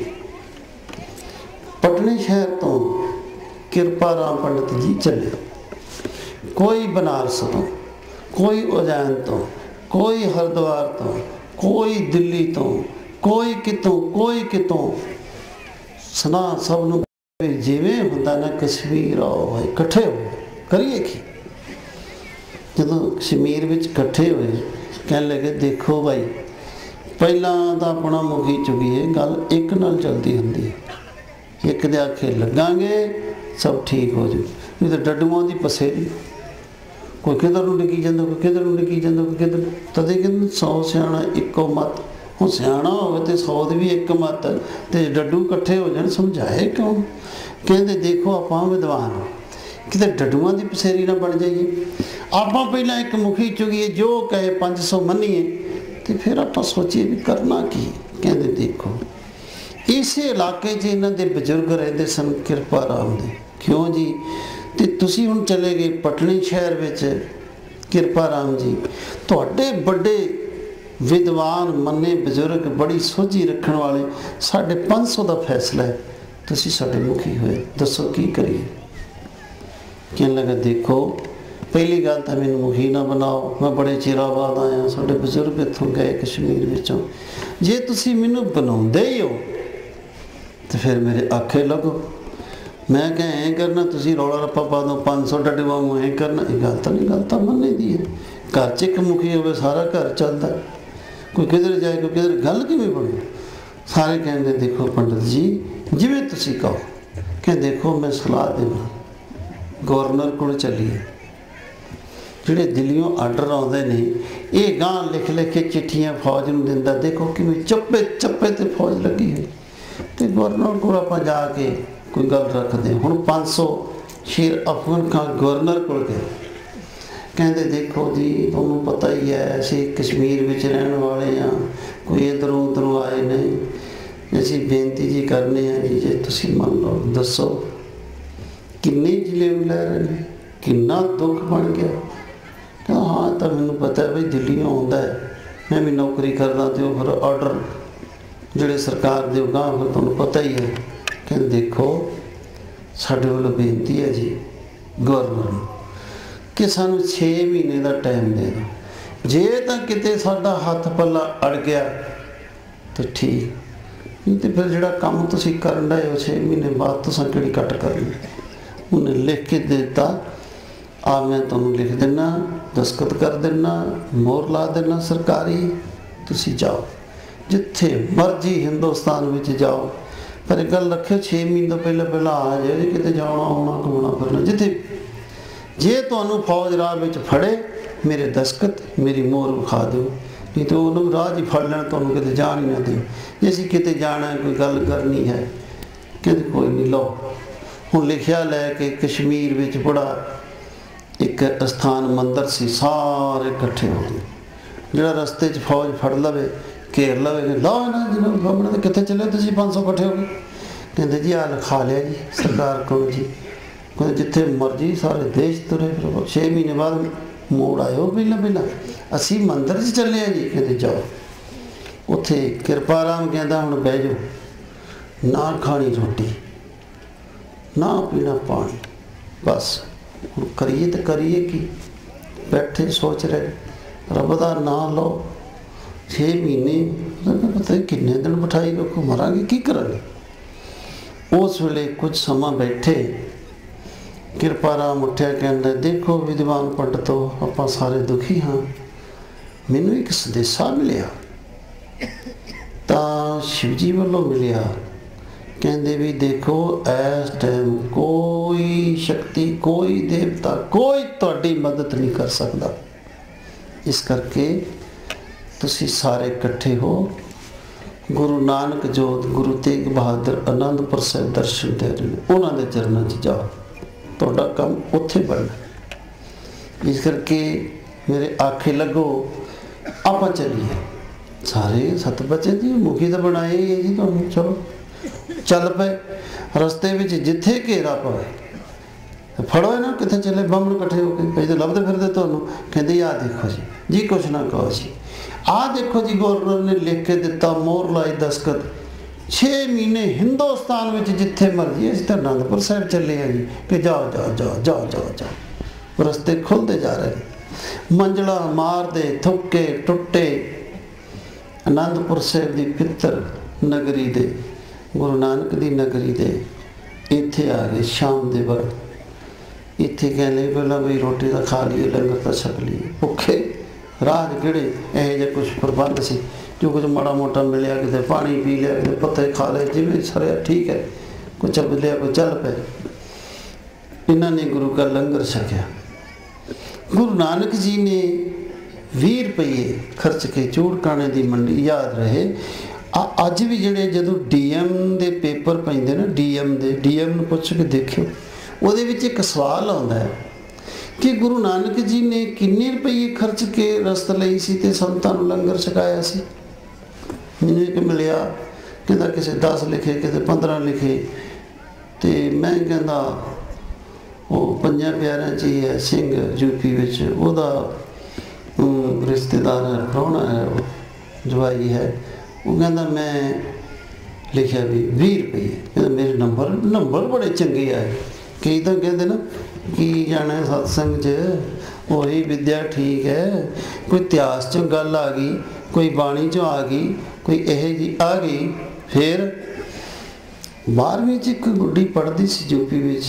पटने शहर तो कृपा राम पंडित जी चले, कोई बनारस तो, कोई उज्जैन तो, कोई हरिद्वार तो, कोई दिल्ली तो, कोई कितों कोई कितों सुना सब नूं जिवें हुंदा ना कश्मीर आओ भाई इकट्ठे हो करिए की। जदों कश्मीर विच इकट्ठे होए कहने लगे देखो भाई पहला तो अपना मुखी चुकीए, गल एक नाल चलती हुंदी है, एक दे आखे लगांगे सब ठीक हो जाए, नहीं तो डड्डूआं दी पसेरी, कोई किधर नूं डिगी जांदा, कोई किधर नूं डिगी जांदा, कोई किधर, तदे कहंदे सौ सियाणा इक्को मत। हुण सियाणा होवे ते सौ दी भी एक मत, ते डड्डू इकट्ठे हो जाण समझाए क्यों। कहंदे देखो आपां विद्वान किते डड्डूआं दी पसेरी ना बन जाइए, आपां पहलां एक मुखी चुगीए जो कहे पंज सौ मन्नीए, तो फिर आपां सोचीए भी करना की। कहंदे देखो इस इलाके च इन्हां दे बजुर्ग रहिंदे सन कृपा राम दे, क्यों जी, तो तुसीं हुण चले गए पटने शहर विच कृपा राम जी, तुहाडे बड़े विद्वान मन्ने बजुर्ग बड़ी सोझी रखने वाले, साढ़े पाँच सौ का फैसला है, तुसीं साडे मुखी होए, दसो की करिए। कहने लगा देखो पहली गल तो मैनूं मुखी ना बनाओ, मैं बड़े चिरां बाद आया, साडे बजुर्ग इत्थों गए कश्मीर विचों, जे तुसीं मैनूं बनाउंदे ही हो तो फिर मेरे आखे लगो, मैं क्या ऐ करना, तुसीं रौला रप्पा पा दो, पाँच सौ डे वांगू ऐ करना, ये गल तो नहीं, गल तो मनने दी है। घर च एक मुखी होवे सारा घर चलता, कोई किधर जाए कोई किधर, गल किवें बने। सारे कहते देखो पंडित जी जिवें तुसीं कहो, कह देखो मैं सलाह देना गवर्नर कोल चलीए, ਜਿਹੜੇ ਦਿੱਲੀੋਂ ਆਰਡਰ ਆਉਂਦੇ ਨੇ ਇਹ ਗਾਂ ਲਿਖ ਲਿਖ ਕੇ ਚਿੱਠੀਆਂ ਫੌਜ ਨੂੰ ਦਿੰਦਾ, ਦੇਖੋ ਕਿਵੇਂ ਚੱਪੇ ਚੱਪੇ ਤੇ ਫੌਜ ਲੱਗੀ ਹੋਈ। ਤੇ ਗਵਰਨਰ ਕੋਲ ਆਪਾਂ ਜਾ ਕੇ ਕੋਈ ਗੱਲ ਰੱਖਦੇ। ਹੁਣ ਪੰਜ ਸੌ ਸ਼ੇਰ ਅਫਗਨ ਖਾਨ ਗਵਰਨਰ ਕੋਲ ਗਏ, ਕਹਿੰਦੇ ਦੇਖੋ ਜੀ ਤੁਹਾਨੂੰ ਪਤਾ ਹੀ ਹੈ ਅਸੀਂ ਕਸ਼ਮੀਰ ਵਿੱਚ ਰਹਿਣ ਵਾਲੇ ਹਾਂ, ਕੋਈ ਇੱਧਰੋਂ ਉੱਧਰੋਂ ਆਏ ਨਹੀਂ, ਅਸੀਂ ਬੇਨਤੀ ਜੀ ਕਰਨੇ ਆ ਜੀ ਜੇ ਤੁਸੀਂ ਮੰਨ ਲਓ ਦੱਸੋ ਕਿੰਨੇ ਜ਼ਿਲ੍ਹੇ ਲੈ ਰਹੇ ਨੇ, ਕਿੰਨਾ ਦੁੱਖ ਬਣ ਗਿਆ। ਕਹਿੰਦਾ ਹਾਂ ਤਾਂ ਮੈਨੂੰ ਪਤਾ ਬਈ ਦਿੱਲੀੋਂ ਆਉਂਦਾ, ਮੈਂ ਵੀ ਨੌਕਰੀ ਕਰਦਾ ਅਤੇ ਉਹ ਫਿਰ ਆਰਡਰ ਜਿਹੜੇ ਸਰਕਾਰ ਦੇ ਗਾਂ ਫਿਰ ਤੁਹਾਨੂੰ ਪਤਾ ਹੀ ਹੈ। ਕਹਿੰਦੇ ਦੇਖੋ ਸਾਡੇ ਵੱਲੋਂ ਬੇਨਤੀ ਹੈ ਜੀ ਗਵਰਨਰ ਨੂੰ ਕਿ ਸਾਨੂੰ ਛੇ ਮਹੀਨੇ ਦਾ ਟਾਈਮ ਦੇ ਦਿਓ, ਜੇ ਤਾਂ ਕਿਤੇ ਸਾਡਾ ਹੱਥ ਪੱਲਾ ਅੜ ਗਿਆ ਤਾਂ ਠੀਕ, ਨਹੀਂ ਤਾਂ ਫਿਰ ਜਿਹੜਾ ਕੰਮ ਤੁਸੀਂ ਕਰਨ ਡਏ ਹੋ ਛੇ ਮਹੀਨੇ ਬਾਅਦ ਤੁਸੀਂ ਕਿਹੜੀ ਕੱਟ ਕਰਨੀ। ਉਹਨੇ ਲਿਖ ਕੇ ਦੇ ਦਿੱਤਾ, ਆ ਮੈਂ ਤੁਹਾਨੂੰ ਲਿਖ ਦਿੰਦਾ, ਦਸਤਖਤ ਕਰ ਦਿੰਦਾ, ਮੋਹਰ ਲਾ ਦਿੰਦਾ ਸਰਕਾਰੀ, ਤੁਸੀਂ ਜਾਓ ਜਿੱਥੇ ਮਰਜ਼ੀ ਹਿੰਦੁਸਤਾਨ ਵਿੱਚ ਜਾਓ, ਪਰ ਇਹ ਗੱਲ ਰੱਖਿਓ ਛੇ ਮਹੀਨੇ ਤੋਂ ਪਹਿਲਾਂ ਪਹਿਲਾਂ ਆ ਜਾਓ ਜੀ, ਕਿਤੇ ਜਾਣਾ ਆਉਣਾ ਘੁੰਮਣਾ ਫਿਰਨਾ ਜਿੱਥੇ। ਜੇ ਤੁਹਾਨੂੰ ਫੌਜ ਰਾਹ ਵਿੱਚ ਫੜੇ ਮੇਰੇ ਦਸਤਖਤ ਮੇਰੀ ਮੋਹਰ ਵਿਖਾ ਦਿਓ, ਨਹੀਂ ਤਾਂ ਉਹਨੂੰ ਰਾਹ 'ਚ ਹੀ ਫੜ ਲੈਣ, ਤੁਹਾਨੂੰ ਕਿਤੇ ਜਾਣ ਹੀ ਨਾ ਦਿਓ। ਜੇ ਅਸੀਂ ਕਿਤੇ ਜਾਣਾ ਕੋਈ ਗੱਲ ਕਰਨੀ ਹੈ ਕਹਿੰਦੇ ਕੋਈ ਨਹੀਂ ਲਓ। ਹੁਣ ਲਿਖਿਆ ਲੈ ਕੇ ਕਸ਼ਮੀਰ ਵਿੱਚ ਬੜਾ ਇੱਕ ਅਸਥਾਨ ਮੰਦਰ ਸੀ, ਸਾਰੇ ਇਕੱਠੇ ਹੋ ਗਏ। ਜਿਹੜਾ ਰਸਤੇ 'ਚ ਫੌਜ ਫੜ ਲਵੇ ਘੇਰ ਲਵੇ, ਲਓ ਨਾ ਜਿਹਨਾਂ ਬਾਬਣਾ ਤਾਂ ਕਿੱਥੇ ਚੱਲੇ ਤੁਸੀਂ ਪੰਜ ਸੌ ਇਕੱਠੇ ਹੋ ਗਏ। ਕਹਿੰਦੇ ਜੀ ਆਹ ਲਿਖਾ ਲਿਆ ਜੀ ਸਰਕਾਰ ਕੋਲ ਜੀ, ਕਹਿੰਦੇ ਜਿੱਥੇ ਮਰਜ਼ੀ ਸਾਰੇ ਦੇਸ਼ ਤੁਰੇ ਫਿਰੋ। ਛੇ ਮਹੀਨੇ ਬਾਅਦ ਮੋੜ ਆਇਓ, ਪਹਿਲਾਂ ਪਹਿਲਾਂ ਅਸੀਂ ਮੰਦਰ 'ਚ ਚੱਲੇ ਹਾਂ ਜੀ। ਕਹਿੰਦੇ ਜਾਓ ਉੱਥੇ ਕਿਰਪਾ ਰਾਮ ਕਹਿੰਦਾ ਹੁਣ ਬਹਿ ਜਾਓ, ਨਾ ਖਾਣੀ ਰੋਟੀ ਨਾ ਪੀਣਾ ਪਾਣੀ, ਬਸ ਹੁਣ ਕਰੀਏ ਤਾਂ ਕਰੀਏ ਕੀ। ਬੈਠੇ ਸੋਚ ਰਹੇ ਰੱਬ ਦਾ ਨਾਂ ਲਓ, ਛੇ ਮਹੀਨੇ ਪਤਾ ਕਿੰਨੇ ਦਿਨ ਬਿਠਾਈ ਰੱਖੋ, ਮਰਾਂਗੇ ਕੀ ਕਰਾਂਗੇ। ਉਸ ਵੇਲੇ ਕੁਝ ਸਮਾਂ ਬੈਠੇ, ਕਿਰਪਾ ਰਾਮ ਉੱਠਿਆ ਕਹਿੰਦਾ ਦੇਖੋ ਵਿਦਵਾਨ ਪੰਡਤੋ ਆਪਾਂ ਸਾਰੇ ਦੁਖੀ ਹਾਂ, ਮੈਨੂੰ ਇੱਕ ਸੰਦੇਸ਼ਾ ਮਿਲਿਆ, ਤਾਂ ਸ਼ਿਵ ਜੀ ਵੱਲੋਂ ਮਿਲਿਆ। ਕਹਿੰਦੇ ਵੀ ਦੇਖੋ ਇਸ ਟਾਈਮ ਕੋਈ ਸ਼ਕਤੀ ਕੋਈ ਦੇਵਤਾ ਕੋਈ ਤੁਹਾਡੀ ਮਦਦ ਨਹੀਂ ਕਰ ਸਕਦਾ, ਇਸ ਕਰਕੇ ਤੁਸੀਂ ਸਾਰੇ ਇਕੱਠੇ ਹੋ, ਗੁਰੂ ਨਾਨਕ ਜੋਤ ਗੁਰੂ ਤੇਗ ਬਹਾਦਰ ਅਨੰਦਪੁਰ ਸਾਹਿਬ ਦਰਸ਼ਨ ਦੇ ਰਹੇ ਨੇ, ਉਹਨਾਂ ਦੇ ਚਰਨਾਂ 'ਚ ਜਾਓ, ਤੁਹਾਡਾ ਕੰਮ ਉੱਥੇ ਬਣਨਾ। ਇਸ ਕਰਕੇ ਮੇਰੇ ਆਖੇ ਲੱਗੋ ਆਪਾਂ ਚੱਲੀਏ। ਸਾਰੇ ਸੱਤ ਬੱਚੇ ਜੀ ਮੁਖੀ ਤਾਂ ਬਣਾਏ ਹੀ ਹੈ ਜੀ ਤੁਹਾਨੂੰ, ਚਲੋ ਚੱਲ ਪਏ। ਰਸਤੇ ਵਿੱਚ ਜਿੱਥੇ ਘੇਰਾ ਪਵੇ ਫੜੋ ਇਹਨਾਂ ਕਿੱਥੇ ਚੱਲੇ ਬਾਹਮਣ ਇਕੱਠੇ ਹੋ ਕੇ, ਕਈ ਤਾਂ ਲੱਭਦੇ ਫਿਰਦੇ ਤੁਹਾਨੂੰ। ਕਹਿੰਦੇ ਆਹ ਦੇਖੋ ਜੀ, ਜੀ ਕੁਛ ਨਾ ਕਹੋ ਜੀ, ਆਹ ਦੇਖੋ ਜੀ ਗਵਰਨਰ ਨੇ ਲਿਖ ਕੇ ਦਿੱਤਾ, ਮੋਹਰ ਲਾਈ, ਦਸਤਖਤ, ਛੇ ਮਹੀਨੇ ਹਿੰਦੁਸਤਾਨ ਵਿੱਚ ਜਿੱਥੇ ਮਰਜ਼ੀ। ਅਸੀਂ ਤਾਂ ਅਨੰਦਪੁਰ ਸਾਹਿਬ ਚੱਲੇ ਹਾਂ ਜੀ, ਕਿ ਜਾਓ ਜਾਓ ਜਾਓ ਜਾਓ ਜਾਓ ਜਾਓ। ਰਸਤੇ ਖੁੱਲ੍ਹਦੇ ਜਾ ਰਹੇ, ਮੰਜ਼ਲਾਂ ਮਾਰਦੇ ਥੁੱਕੇ ਟੁੱਟੇ ਅਨੰਦਪੁਰ ਸਾਹਿਬ ਦੀ ਪਿੱਤਰ ਨਗਰੀ ਦੇ, ਗੁਰੂ ਨਾਨਕ ਦੀ ਨਗਰੀ ਦੇ ਇੱਥੇ ਆ ਗਏ ਸ਼ਾਮ ਦੇ ਵਕਤ। ਇੱਥੇ ਕਹਿੰਦੇ ਪਹਿਲਾਂ ਬਈ ਰੋਟੀ ਦਾ ਖਾ ਲਈਏ, ਲੰਗਰ ਤਾਂ ਛਕ ਲਈਏ। ਭੁੱਖੇ ਰਾਹ ਕਿਹੜੇ ਇਹੋ ਜਿਹਾ ਕੁਛ ਪ੍ਰਬੰਧ ਸੀ, ਜੋ ਕੁਝ ਮਾੜਾ ਮੋਟਾ ਮਿਲਿਆ, ਕਿਤੇ ਪਾਣੀ ਪੀ ਲਿਆ, ਕਿਤੇ ਪੱਤੇ ਖਾ ਲਏ, ਜਿਵੇਂ ਸਰਿਆ ਠੀਕ ਹੈ, ਕੋਈ ਚੱਲ ਲਿਆ ਕੋਈ ਚੱਲ ਪਏ। ਇਹਨਾਂ ਨੇ ਗੁਰੂ ਕਾ ਲੰਗਰ ਛਕਿਆ। ਗੁਰੂ ਨਾਨਕ ਜੀ ਨੇ ਵੀਹ ਰੁਪਈਏ ਖਰਚ ਕੇ ਚੂੜਕਾਣੇ ਦੀ ਮੰਡੀ, ਯਾਦ ਰਹੇ ਆ ਅੱਜ ਵੀ ਜਿਹੜੇ ਜਦੋਂ ਡੀ ਐਮ ਦੇ ਪੇਪਰ ਪੈਂਦੇ ਨਾ, ਡੀ ਐਮ ਦੇ ਡੀ ਐਮ ਨੂੰ ਪੁੱਛ ਕੇ ਦੇਖਿਓ, ਉਹਦੇ ਵਿੱਚ ਇੱਕ ਸਵਾਲ ਆਉਂਦਾ ਹੈ ਕਿ ਗੁਰੂ ਨਾਨਕ ਜੀ ਨੇ ਕਿੰਨੇ ਰੁਪਈਏ ਖਰਚ ਕੇ ਰਸਤ ਲਈ ਸੀ ਅਤੇ ਸੰਤਾਂ ਨੂੰ ਲੰਗਰ ਛਕਾਇਆ ਸੀ। ਮੈਨੂੰ ਇੱਕ ਮਿਲਿਆ ਕਹਿੰਦਾ ਕਿਸੇ ਦਸ ਲਿਖੇ, ਕਿਸੇ ਪੰਦਰਾਂ ਲਿਖੇ, ਅਤੇ ਮੈਂ ਕਹਿੰਦਾ ਉਹ ਪੰਜਾਂ ਪਿਆਰਿਆਂ 'ਚ ਹੀ ਹੈ ਸਿੰਘ ਯੂਪੀ ਵਿੱਚ, ਉਹਦਾ ਰਿਸ਼ਤੇਦਾਰ ਹੈ, ਪ੍ਰਾਹੁਣਾ ਹੈ, ਉਹ ਜਵਾਈ ਹੈ। ਉਹ ਕਹਿੰਦਾ ਮੈਂ ਲਿਖਿਆ ਵੀ ਵੀਹ ਰੁਪਈਏ। ਕਹਿੰਦਾ ਮੇਰੇ ਨੰਬਰ ਨੰਬਰ ਬੜੇ ਚੰਗੇ ਆਏ। ਕਈ ਤਾਂ ਕਹਿੰਦੇ ਨਾ ਕੀ ਜਾਣਾ ਸਤਸੰਗ 'ਚ, ਉਹੀ ਵਿੱਦਿਆ ਠੀਕ ਹੈ, ਕੋਈ ਇਤਿਹਾਸ 'ਚੋਂ ਗੱਲ ਆ ਗਈ, ਕੋਈ ਬਾਣੀ 'ਚੋਂ ਆ ਗਈ, ਕੋਈ ਇਹੋ ਜਿਹੀ ਆ ਗਈ, ਫਿਰ बारहवीं च एक गुड्डी पढ़ती सी यूपी विच,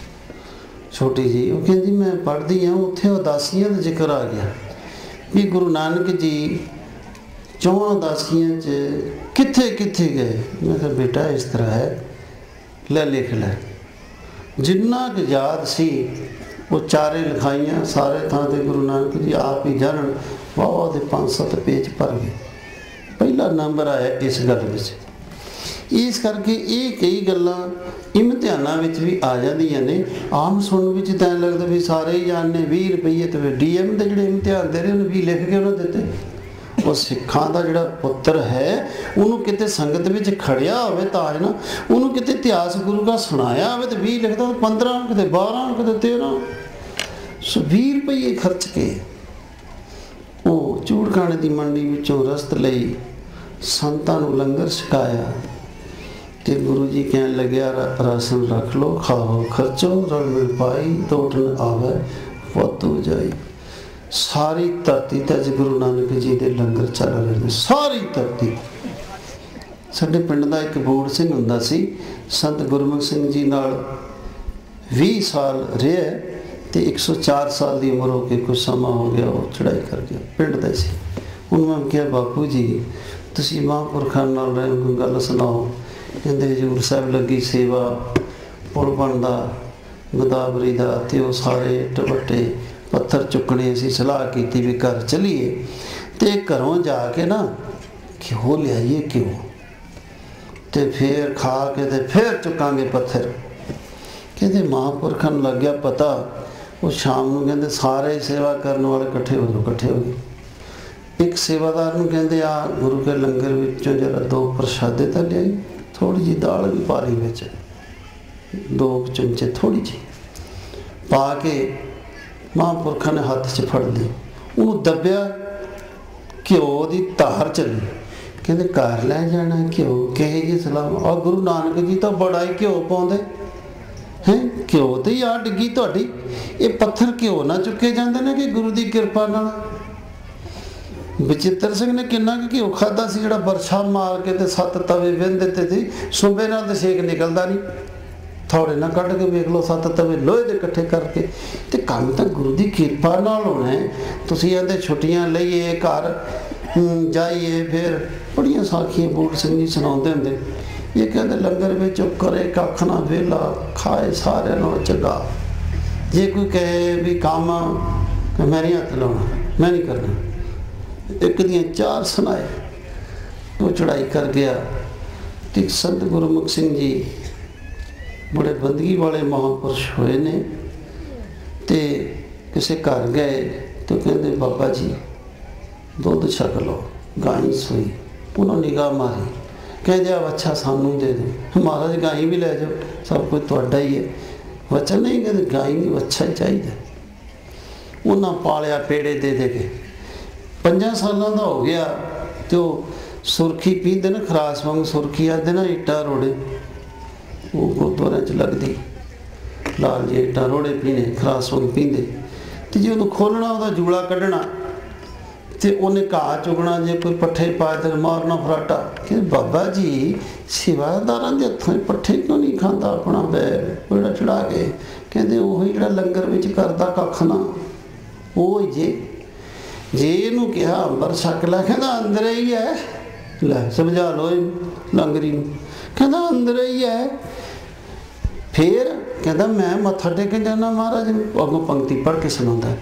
छोटी जी, वो कहती मैं पढ़ती हाँ, उत्थे उदासियां का जिक्र आ गया भी गुरु नानक जी चौं उदासियां च कित्थे कित्थे गए। मैं कहा बेटा इस तरह है, ले लिख लै। जिन्ना क याद सी वो चारे लिखाइयाँ सारे थां ते गुरु नानक जी आप ही जानन, वाह दे पाँच सत्त पेज भर गए। पहला नंबर आया इस गल विच। इस करके ये कई गल्लां इम्तिहानां विच भी आ जांदियां ने। आम सुनन विच तां लगदा भी सारे ही जानने, बीह रुपये तो फिर डी एम के जिहड़े इम्तिहान दे रहे उन्हें भी लिख के उन्हें दिते। वो सिखां दा जिहड़ा पुत्तर है उन्होंने किते संगत विच खड़िया होवे तां ना, उन्होंने किते इतिहास गुरु का सुनाया होवे तो बीह लिखदा, पंद्रह किते बारह किते तेरह। सो बीह रुपये खर्च के वो चूड़खाने की मंडी विचों रस्त लई संतां नूं लंगर छकाया। तो गुरु जी कह लग्या राशन रख लो, खाओ खर्चो, रल मिल पाई तोटन आवे वातू जाई। सारी धरती ते अज गुरु नानक जी के लंगर चल रहे हैं, सारी धरती। साडे पिंड दा एक बूढ़ सिंह हुंदा सी, संत गुरमुख सिंह जी नाल बीस साल रहे ते एक सौ चार साल की उम्र हो के कुछ समा हो गया वो चढ़ाई कर गया। पिंड दा सी। उन्होंने कहा बापू जी तुसीं महापुरखां नाल रहे कोई गल सुनाओ। कहते हजूर साहब लगी सेवा, पुल बनता गोदावरी का, तो वो सारे टपट्टे पत्थर चुकने, असीं सलाह की भी घर चलीए तो घरों जाके ना घ्यो लियाइए, घ्यो तो फिर खा के ते फिर चुकांगे पत्थर। कहते महापुरखां नूं लग गया पता। वो शाम को कहते सारे सेवा करने वाले इकट्ठे हो जाओ, इकट्ठे हो गए। एक सेवादार नूं कहते आ गुरु के लंगर विचों जरा दो प्रसादे तो लियाई, थोड़ी जी दाल भी पा रही बिच, दो चमचे थोड़ी जी पा के महापुरखा ने हाथ च फड़ ली, उन्होंने दबिया, घ्यो की धार चली। कहते घर लै जाना घ्यो, कहे जी सलाम। और गुरु नानक जी तो बड़ा ही घ्यो पाउंदे हैं, घ्यो तो ही आ डिग्गी तुहाडी, ये पत्थर घ्यो ना चुके जाते हैं कि गुरु की किरपा नाल। बचित्र सिंह ने किन्ना कि घ्यो खादा सी, जिहड़ा बरछा मार के ते सत्त तवे विन दिते सी, सुबे नाल ते छेक निकलदा नहीं, थोड़े ना कढ़ के वेख लो सत्त तवे लोहे दे इकट्ठे करके। ते काम तां गुरु की किरपा नाल होना है। तुसीं आंदे छुट्टियां लईए घर जाइए, फिर बड़ियां साखियां बूढ़ सिंह जी सुणाउंदे हुंदे। ये कहते लंगर विच करे कख ना वेला, खाए सारिਆਂ नालों चंगा। जे कोई कहे भी काम मैं नहीं हत्थ लाउणा, मैं नहीं करना, एक दियां चार सुनाए। वो चढ़ाई कर गया। तो संत गुरमुख सिंह जी बड़े बंदगी वाले महापुरुष हुए ने। तो किसी घर गए तो कहते बाबा जी दुध छक लो, गाय सोई। उन्होंने निगाह मारी, कहते अब अच्छा सानू दे दो। महाराज गाय भी ले जाओ, सब कुछ तुहाडा ही है। बच्चा नहीं, कहते गाय नहीं, अच्छा ही चाहिए। उन्हें पालिया पेड़े दे दे के, पंजा सालों का हो गया। तो सुरखी पीते ना, खरास वांग सुरखी आते ना, इट्टा रोड़े, वो गुरुद्वारे च लगती, लाल जी इट्टा रोड़े पीने, खरास वांग पींदे। तो जो उन्हें खोलना, वह जूड़ा कढ़ना, तो उन्हें घाह चुगना, जे कोई पट्ठे पाए तो मारना फराटा। कि बाबा जी सेवादारां दे हत्थों पट्ठे क्यों नहीं खाता अपना बैल बेड़ा चढ़ा के? कहते वही जो लंगर विच करदा कख ना, वो ही जे जे इनू कहा अंबर छक लै, कहता अंदर ही है। लै समझा लो लंगरी, कहता अंदर ही है। फिर कहता मैं मत्था टेकन जाना महाराज, अगों पंक्ति पढ़ के सुनाता।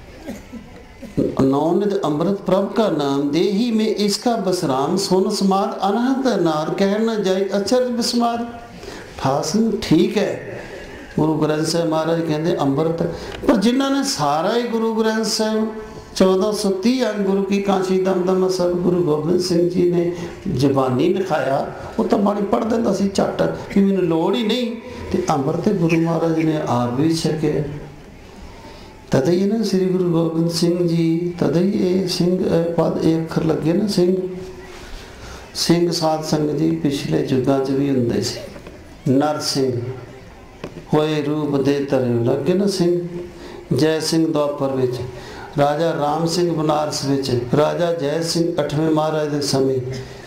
नौनिध अमृत प्रभ का नाम दे ही में इसका बसराम, सोन समाद अनहद नार, कह न जाए अचरज बिस्मार। ठासन ठीक है, गुरु ग्रंथ साहिब महाराज कहते अमृत, पर जिन्होंने सारा ही गुरु ग्रंथ साहिब चौदह सौ तीह अंग गुरु की काशी दम दम सब गुरु गोबिंद सिंह जी ने जबानी लिखाया, वो तो माड़ी पढ़ देता सी झट कि मैंने लोड़ ही नहीं। तो अमृत गुरु महाराज ने आप भी छके, तद ही ना श्री गुरु गोबिंद सिंह जी, तद ही ये सिंह पद एक अखर लगे ना सिंह। सिंह साध संगत जी पिछले युगों च भी हुंदे सी। नर सिंह होए रूप दे धरे लगे ना सिंह। जय सिंह द्वापर विच, राजा राम सिंह बनारस विच, राजा जय सिंह अठवें महाराज के समय,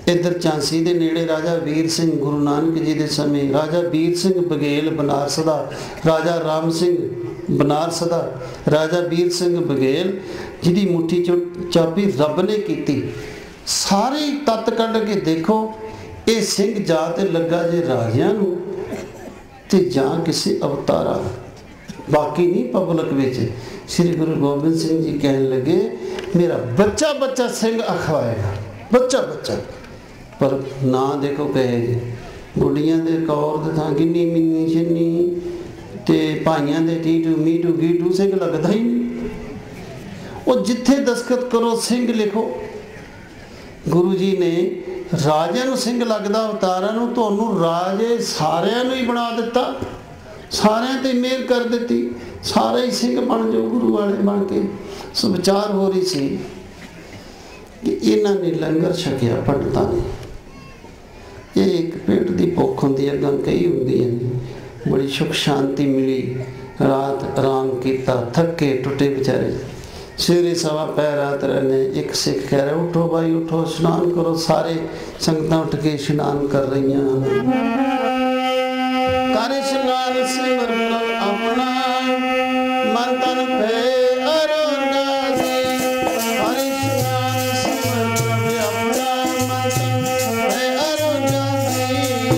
इधर झांसी के नेड़े राजा वीर सिंह गुरु नानक जी के समय राजा वीर सिंह बघेल बनारस का, राजा राम सिंह बनारस का, राजा वीर सिंह बघेल जिहदी मुट्ठी चो चाबी रब ने की। सारे तत्त कढ़ के देखो, ये सिंह जात लगा जे राजियां नूं ते जां किसी अवतारा। बाकी नहीं पब्लिक विच श्री गुरु गोबिंद सिंह जी कहने लगे मेरा बच्चा बच्चा सिंह अखवाएगा, बच्चा बच्चा। पर ना देखो कहे गुड़ियां दे कौर दे थां गिन्नी मिन्नी छिन्नी ते भाइयां दे टीटू मीटू गीटू सिंह लगता ही नहीं। वो जिथे दस्तखत करो सिंह लिखो। गुरु जी ने राजियां नूं सिंह लगदा, अवतारां नूं तुहानूं राजे सारियां नूं ही बना दिता, सारियां ते मेहर कर दी, सारे ही सिंह बन जाओ गुरु वाले बन के। सो विचार हो रही सी कि इन्हां ने लंगर छकिया पंडितां ने। ये एक पेट की भुख होंदी है, गं कई होंदियां ने। बड़ी सुख शांति मिली, रात आराम किया, थके टुटे बेचारे। सवेरे सवा पैर रात रहने। एक सिख कह रहे उठो भाई उठो, स्नान करो। सारे संगतां उठ के स्नान कर रही कर स्नान सिमर अपना मन तन पे अरोगा जी। कर स्नान सिमर अपना मन तन पे अरोगा जी।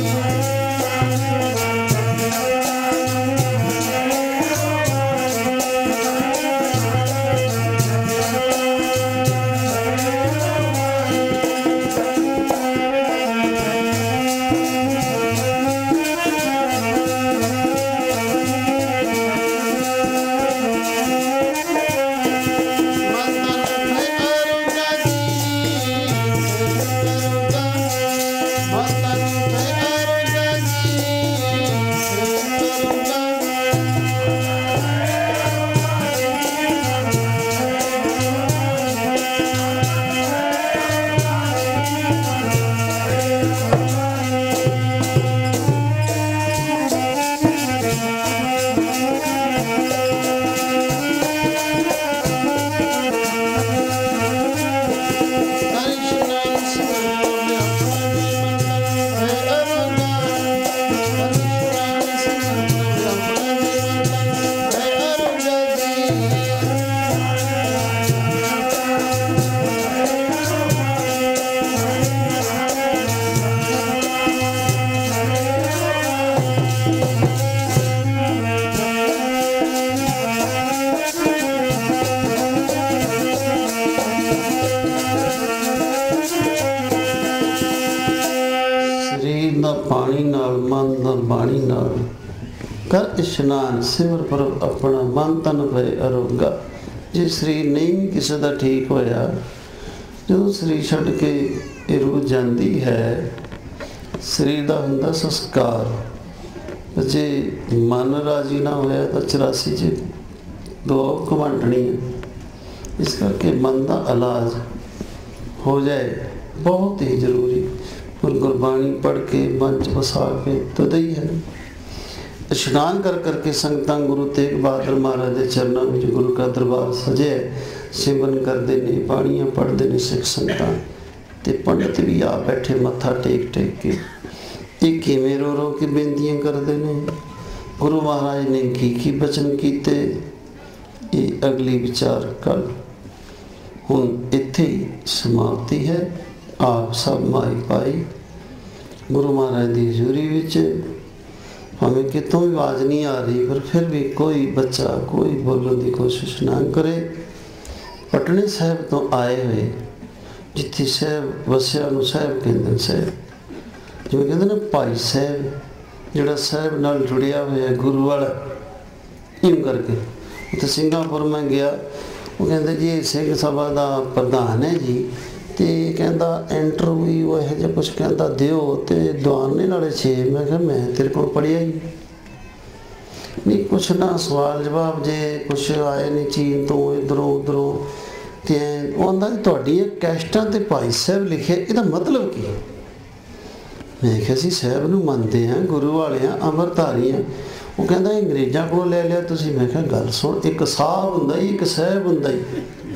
पानी नाल मन नाल बाणी नाल कर इशनान सिमर प्रभ अपना मन तन भय अरोगा। जे शरीर नहीं किसी का ठीक होया, जो शरीर छड्ड के ये रूह जाती है, शरीर का हुंदा संस्कार। जे मन राजी ना होया तो चौरासी च दो घमंडनी है। इस करके मन का इलाज हो जाए बहुत ही जरूरी। और गुरबाणी पढ़ के मन च बसा के तो ही है। इशनान कर करके संगतां गुरु तेग बहादुर महाराज के चरणों में गुरु का दरबार सजे सिमरन करते हैं, बाणियां पढ़ते हैं सिख संगतां ते पंडित भी आ बैठे मत्था टेक टेक के। ये किवें रो रो के बेनतियां करते हैं, गुरु महाराज ने की की बचन कीते, ये अगली विचार कल। हुण इत्थे ही समाप्ति है। आप सब माई पाई गुरु महाराज की हजूरी विच। हमें कितों भी आवाज़ नहीं आ रही, पर फिर भी कोई बच्चा कोई बोलने की कोशिश ना करे। पटने साहब तो आए हुए जिथे साहब वसिया नूं साहब कहते, साहब जिवें कहते ना भाई साहब, जिहड़ा साहब नाल जुड़िया होया गुरु वाला, इवें करके। उत्थे सिंगापुर में गया, वो कहते जी सिंह सभा का प्रधान है जी, तो कहता इंटरव्यू यह जो कुछ कहता दिओ तो दवाने नाले छे। मैं कहा मैं तेरे को पढ़िया ही नहीं, कुछ ना सवाल जवाब जे कुछ आए नहीं चीन तो इधरों उधरों। तो आंदा जी तुहाडी कैस्टां ते भाई साहब लिखे, इसका मतलब की? मैं कहा सी साहब नूं मनते हैं, गुरु वाले हैं, अमरधारी हैं। वो कहता अंग्रेज़ों को ले लिया तुसीं। मैं कहा गल सुन, एक साहब हुंदा ही एक साहब हुंदा ही।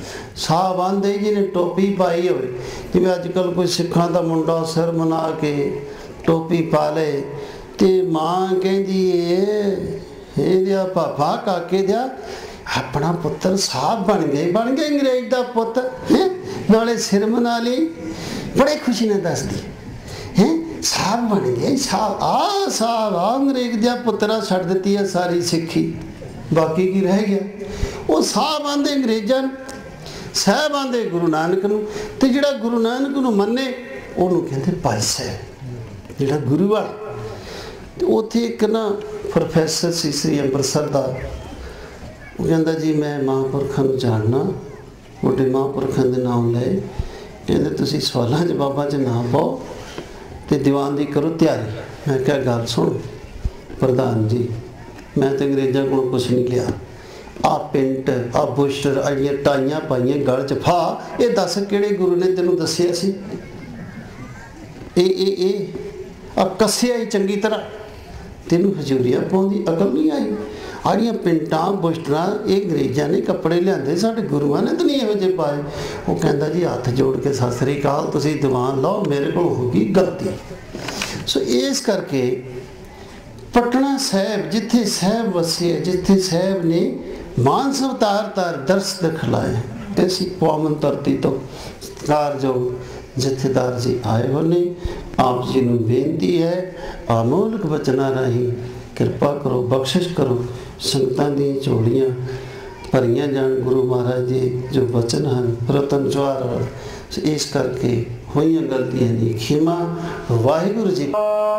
ਸਾਹ ਬੰਨ੍ਹਦੇ ਜਿਹਨੇ ਟੋਪੀ ਪਾਈ ਹੋਵੇ, ਜਿਵੇਂ ਅੱਜ ਕੱਲ੍ਹ ਕੋਈ ਸਿੱਖਾਂ ਦਾ ਮੁੰਡਾ ਸਿਰ ਬਣਾ ਕੇ ਟੋਪੀ ਪਾ ਲਏ ਤੇ ਮਾਂ ਕਹਿੰਦੀ ਏ ਇਹਦਾ ਪਾਪਾ ਕਾਕੇ ਦਾ ਆਪਣਾ ਪੁੱਤਰ ਸਾਹਬ ਬਣ ਗਏ ਬਣ ਗਏ ਅੰਗਰੇਜ਼ ਦਾ ਪੁੱਤ ਹੈ, ਨਾਲੇ ਸਿਰ ਬਣਾ ਲਈ, ਬੜੇ ਖੁਸ਼ੀ ਨਾਲ ਦੱਸਦੀ ਹੈ ਸਾਹਬ ਬਣ ਗਏ ਸਾਹਬ ਆ ਸਾਹਬ ਆ ਅੰਗਰੇਜ਼ ਦਾ ਪੁੱਤਰਾ ਛੱਡ ਦਿੱਤੀ ਹੈ ਸਾਰੀ ਸਿੱਖੀ, ਬਾਕੀ ਕੀ ਰਹਿ ਗਿਆ। ਉਹ ਸਾਹਬ ਆਂਦੇ ਅੰਗਰੇਜ਼ਾਂ ਨੂੰ, ਸਾਹਿਬ ਆਂਦੇ ਗੁਰੂ ਨਾਨਕ ਨੂੰ, ਤੇ ਜਿਹੜਾ ਗੁਰੂ ਨਾਨਕ ਨੂੰ ਮੰਨੇ ਉਹਨੂੰ ਕਹਿੰਦੇ ਭਾਈ ਸਾਹਿਬ, ਜਿਹੜਾ ਗੁਰੂ ਵਾਲਾ। ਤੇ ਉੱਥੇ ਇੱਕ ਨਾ ਪ੍ਰੋਫੈਸਰ ਸੀ ਸ੍ਰੀ ਅੰਮ੍ਰਿਤਸਰ ਦਾ, ਉਹ ਕਹਿੰਦਾ ਜੀ ਮੈਂ ਮਹਾਂਪੁਰਖਾਂ ਨੂੰ ਜਾਣਨਾ, ਵੱਡੇ ਮਹਾਂਪੁਰਖਾਂ ਦੇ ਨਾਮ ਲਏ, ਕਹਿੰਦੇ ਤੁਸੀਂ ਸਵਾਲਾਂ ਜਵਾਬਾਂ 'ਚ ਨਾ ਪਾਓ ਤੇ ਦੀਵਾਨ ਦੀ ਕਰੋ ਤਿਆਰੀ। ਮੈਂ ਕਿਹਾ ਗੱਲ ਸੁਣ ਪ੍ਰਧਾਨ ਜੀ, ਮੈਂ ਤਾਂ ਅੰਗਰੇਜ਼ਾਂ ਕੋਲੋਂ ਕੁਛ ਨਹੀਂ ਲਿਆ, ਆ ਪਿੰਟ ਆ ਬੁਸ਼ਟਰ ਆ ਜਿਹੜੀਆਂ ਟਾਈਆਂ ਪਾਈਆਂ ਗਲ 'ਚ ਫਾ, ਇਹ ਦੱਸ ਕਿਹੜੇ ਗੁਰੂ ਨੇ ਤੈਨੂੰ ਦੱਸਿਆ ਸੀ? ਇਹ ਇਹ ਇਹ ਆ ਕੱਸਿਆ ਹੀ ਚੰਗੀ ਤਰ੍ਹਾਂ, ਤੈਨੂੰ ਹਜ਼ੂਰੀਆਂ ਪਾਉਂਦੀ ਅਕਲ ਨਹੀਂ ਆਈ। ਆ ਜਿਹੜੀਆਂ ਪਿੰਟਾਂ ਬੁਸ਼ਟਰਾਂ ਇਹ ਅੰਗਰੇਜ਼ਾਂ ਨੇ ਕੱਪੜੇ ਲਿਆਂਦੇ, ਸਾਡੇ ਗੁਰੂਆਂ ਨੇ ਤਾਂ ਨਹੀਂ ਇਹੋ ਜਿਹੇ ਪਾਏ। ਉਹ ਕਹਿੰਦਾ ਜੀ ਹੱਥ ਜੋੜ ਕੇ ਸਤਿ ਸ੍ਰੀ ਅਕਾਲ, ਤੁਸੀਂ ਦੀਵਾਨ ਲਓ, ਮੇਰੇ ਕੋਲ ਹੋ ਗਈ ਗਲਤੀ। ਸੋ ਇਸ ਕਰਕੇ ਪਟਨਾ ਸਾਹਿਬ ਜਿੱਥੇ ਸਾਹਿਬ ਵਸੇ, ਜਿੱਥੇ ਸਾਹਿਬ ਨੇ ਮਾਨਸ ਅਵਤਾਰ ਧਾਰ ਦਰਸ ਦਿਖਲਾਏ, ਐਸੀ ਪਾਵਨ ਧਰਤੀ ਤੋਂ ਸਤਿਕਾਰਯੋਗ ਜਥੇਦਾਰ ਜੀ ਆਏ ਹੋਏ ਨੇ। ਆਪ ਜੀ ਨੂੰ ਬੇਨਤੀ ਹੈ ਅਮੋਲਕ ਬਚਨਾਂ ਰਾਹੀਂ ਕਿਰਪਾ ਕਰੋ, ਬਖਸ਼ਿਸ਼ ਕਰੋ, ਸੰਗਤਾਂ ਦੀਆਂ ਝੋਲੀਆਂ ਭਰੀਆਂ ਜਾਣ ਗੁਰੂ ਮਹਾਰਾਜ ਦੇ ਜੋ ਬਚਨ ਹਨ ਰਤਨ ਜਵਾਹਰ। ਇਸ ਕਰਕੇ ਹੋਈਆਂ ਗਲਤੀਆਂ ਦੀ ਖਿਮਾ ਵਾਹਿਗੁਰੂ ਜੀ।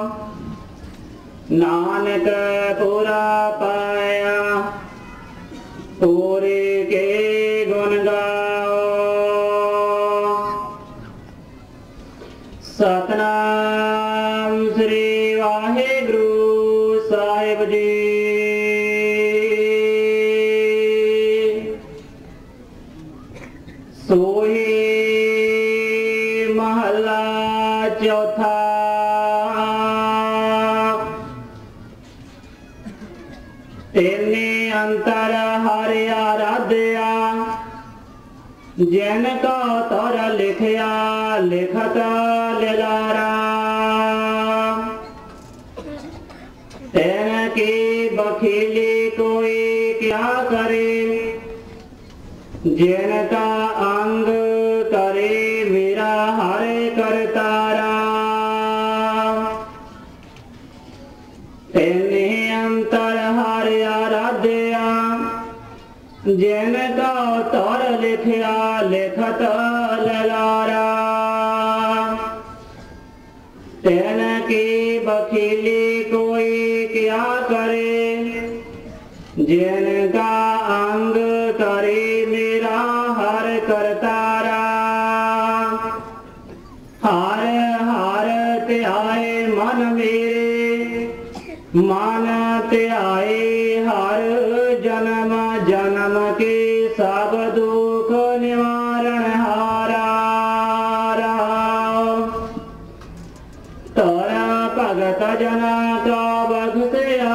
ਨਾਨਕ ਪੂਰਾ ਪਾਇਆ ਪੂਰੇ ਕੇ ਗੁਣ ਗਾਓ, ਸਤਨਾਮ ਸ੍ਰੀ ਵਾਹਿਗੁਰੂ ਸਾਹਿਬ ਜੀ। ਸੋਹੀ ਮਹੱਲਾ ਚੌਥਾ। ਤੇਨੇ ਅੰਤਰ ਹਰਿ ਆਰਾਧਿਆ, ਜੈਨ ਕਾ ਤਰ ਲਿਖਿਆ ਲਿਖਤ ਲਿਲਾਰਾ। ਤੈਨ ਕੀ ਬਖੀਲੀ ਕੋਈ ਕਿਆ ਕਰੇ, ਜੈਨ ਕਾ ਅੰਗ ਕਰੇ ਮੇਰਾ ਹਰਿ ਕਰਤਾਰਾ। ਤੈਨੇ ਅੰਤਰ ਹਰਿ ਆਰਾਧਿਆ, ਜੈਨ ਕਾ ਤਰ ਲਿਖਿਆ ਲਿਖਤ ਲਿਲਾਰਾ। ਤੈਨ ਕੀ ਬਖੀਲੀ ਕੋਈ ਕਿਆ ਕਰੇ, ਜੈਨ ਕਾ ਅੰਗ ਕਰੇ ਮੇਰਾ ਹਰਿ ਕਰਤਾਰਾ। ਹਰ ਹਰ ਧਿਆਏ ਮਨ ਮੇਰੇ, ਮਨ ਧਿਆਏ ਹਰ ਜਨਮ ਜਨਮ ਕੇ ਸਭ ਦੁਖ ਨਿਵਾਰਨ ਹਾਰਾ। ਤੋਰਾ ਭਗਤ ਜਨਾ ਕਾ ਬਖਸ਼ਿਆ,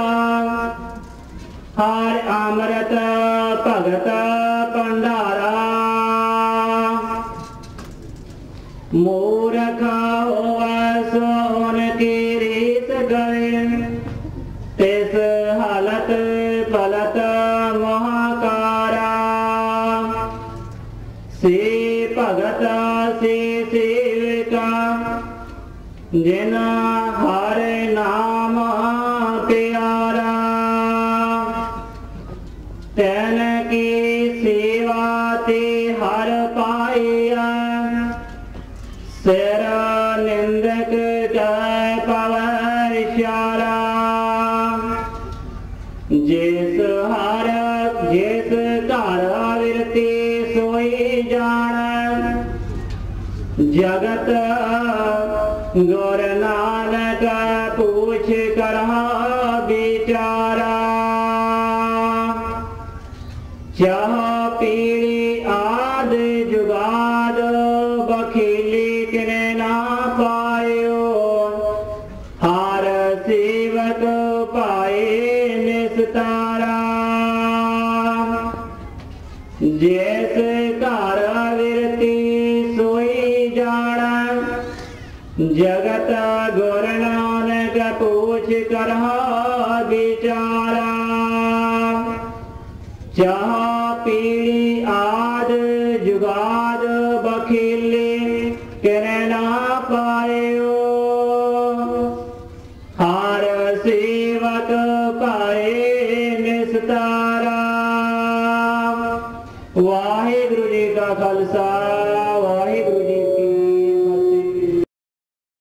ਹਰ ਅੰਮ੍ਰਿਤ ਭਗਤ ਭੰਡਾਰਾ। ਮੂਰਖ ਹੋਵੈ ਸੋਨ ਕੀ ਰੀਤ ਗਏ, ਤਿਸ ਹਾਲਤ ਪਲਤ ਮਹਾਕਾਰਾ। ਸੇ ਭਗਤ ਸੇ ਸੇਵਕਾ, ਜਿਨ ਹਰ ਨਾਮ ਪਿਆਰਾ। ਤੈਨ ਕੀ ਸੇਵਾ ਤੇ ਹਰ ਪਾਇਆ, ਸਿਰ ਨਿੰਦਕ ਕੈ ਪਵੈ ਇਸ਼ਾਰਾ। ਜਿਸ ਹਰ ਜਿਸ ਘਰ ਵਿਰਤੀ ਸੋਈ ਜਾਣ, ਜਗਤ ਗੁਰ ਨਾਨਕ ਪੂਛ ਕਰਹਾ ਵਿਚਾਰਾ। ਚਾਹ ਪੀੜੀ ਆਦ ਜੁਗਾਦ, ਬਖੀਲੀ ਕਿਨੇ ਨਾ ਪਾਇਓ। ਹਰ ਸੇਵਕ ਪਾਏ ਨਿਸਤਾਰਾ, ਜਿਸ ਘਰ बाद बखीले किने ना पायो हार सेवक पाए निस्तारा। वाहिगुरु जी का खालसा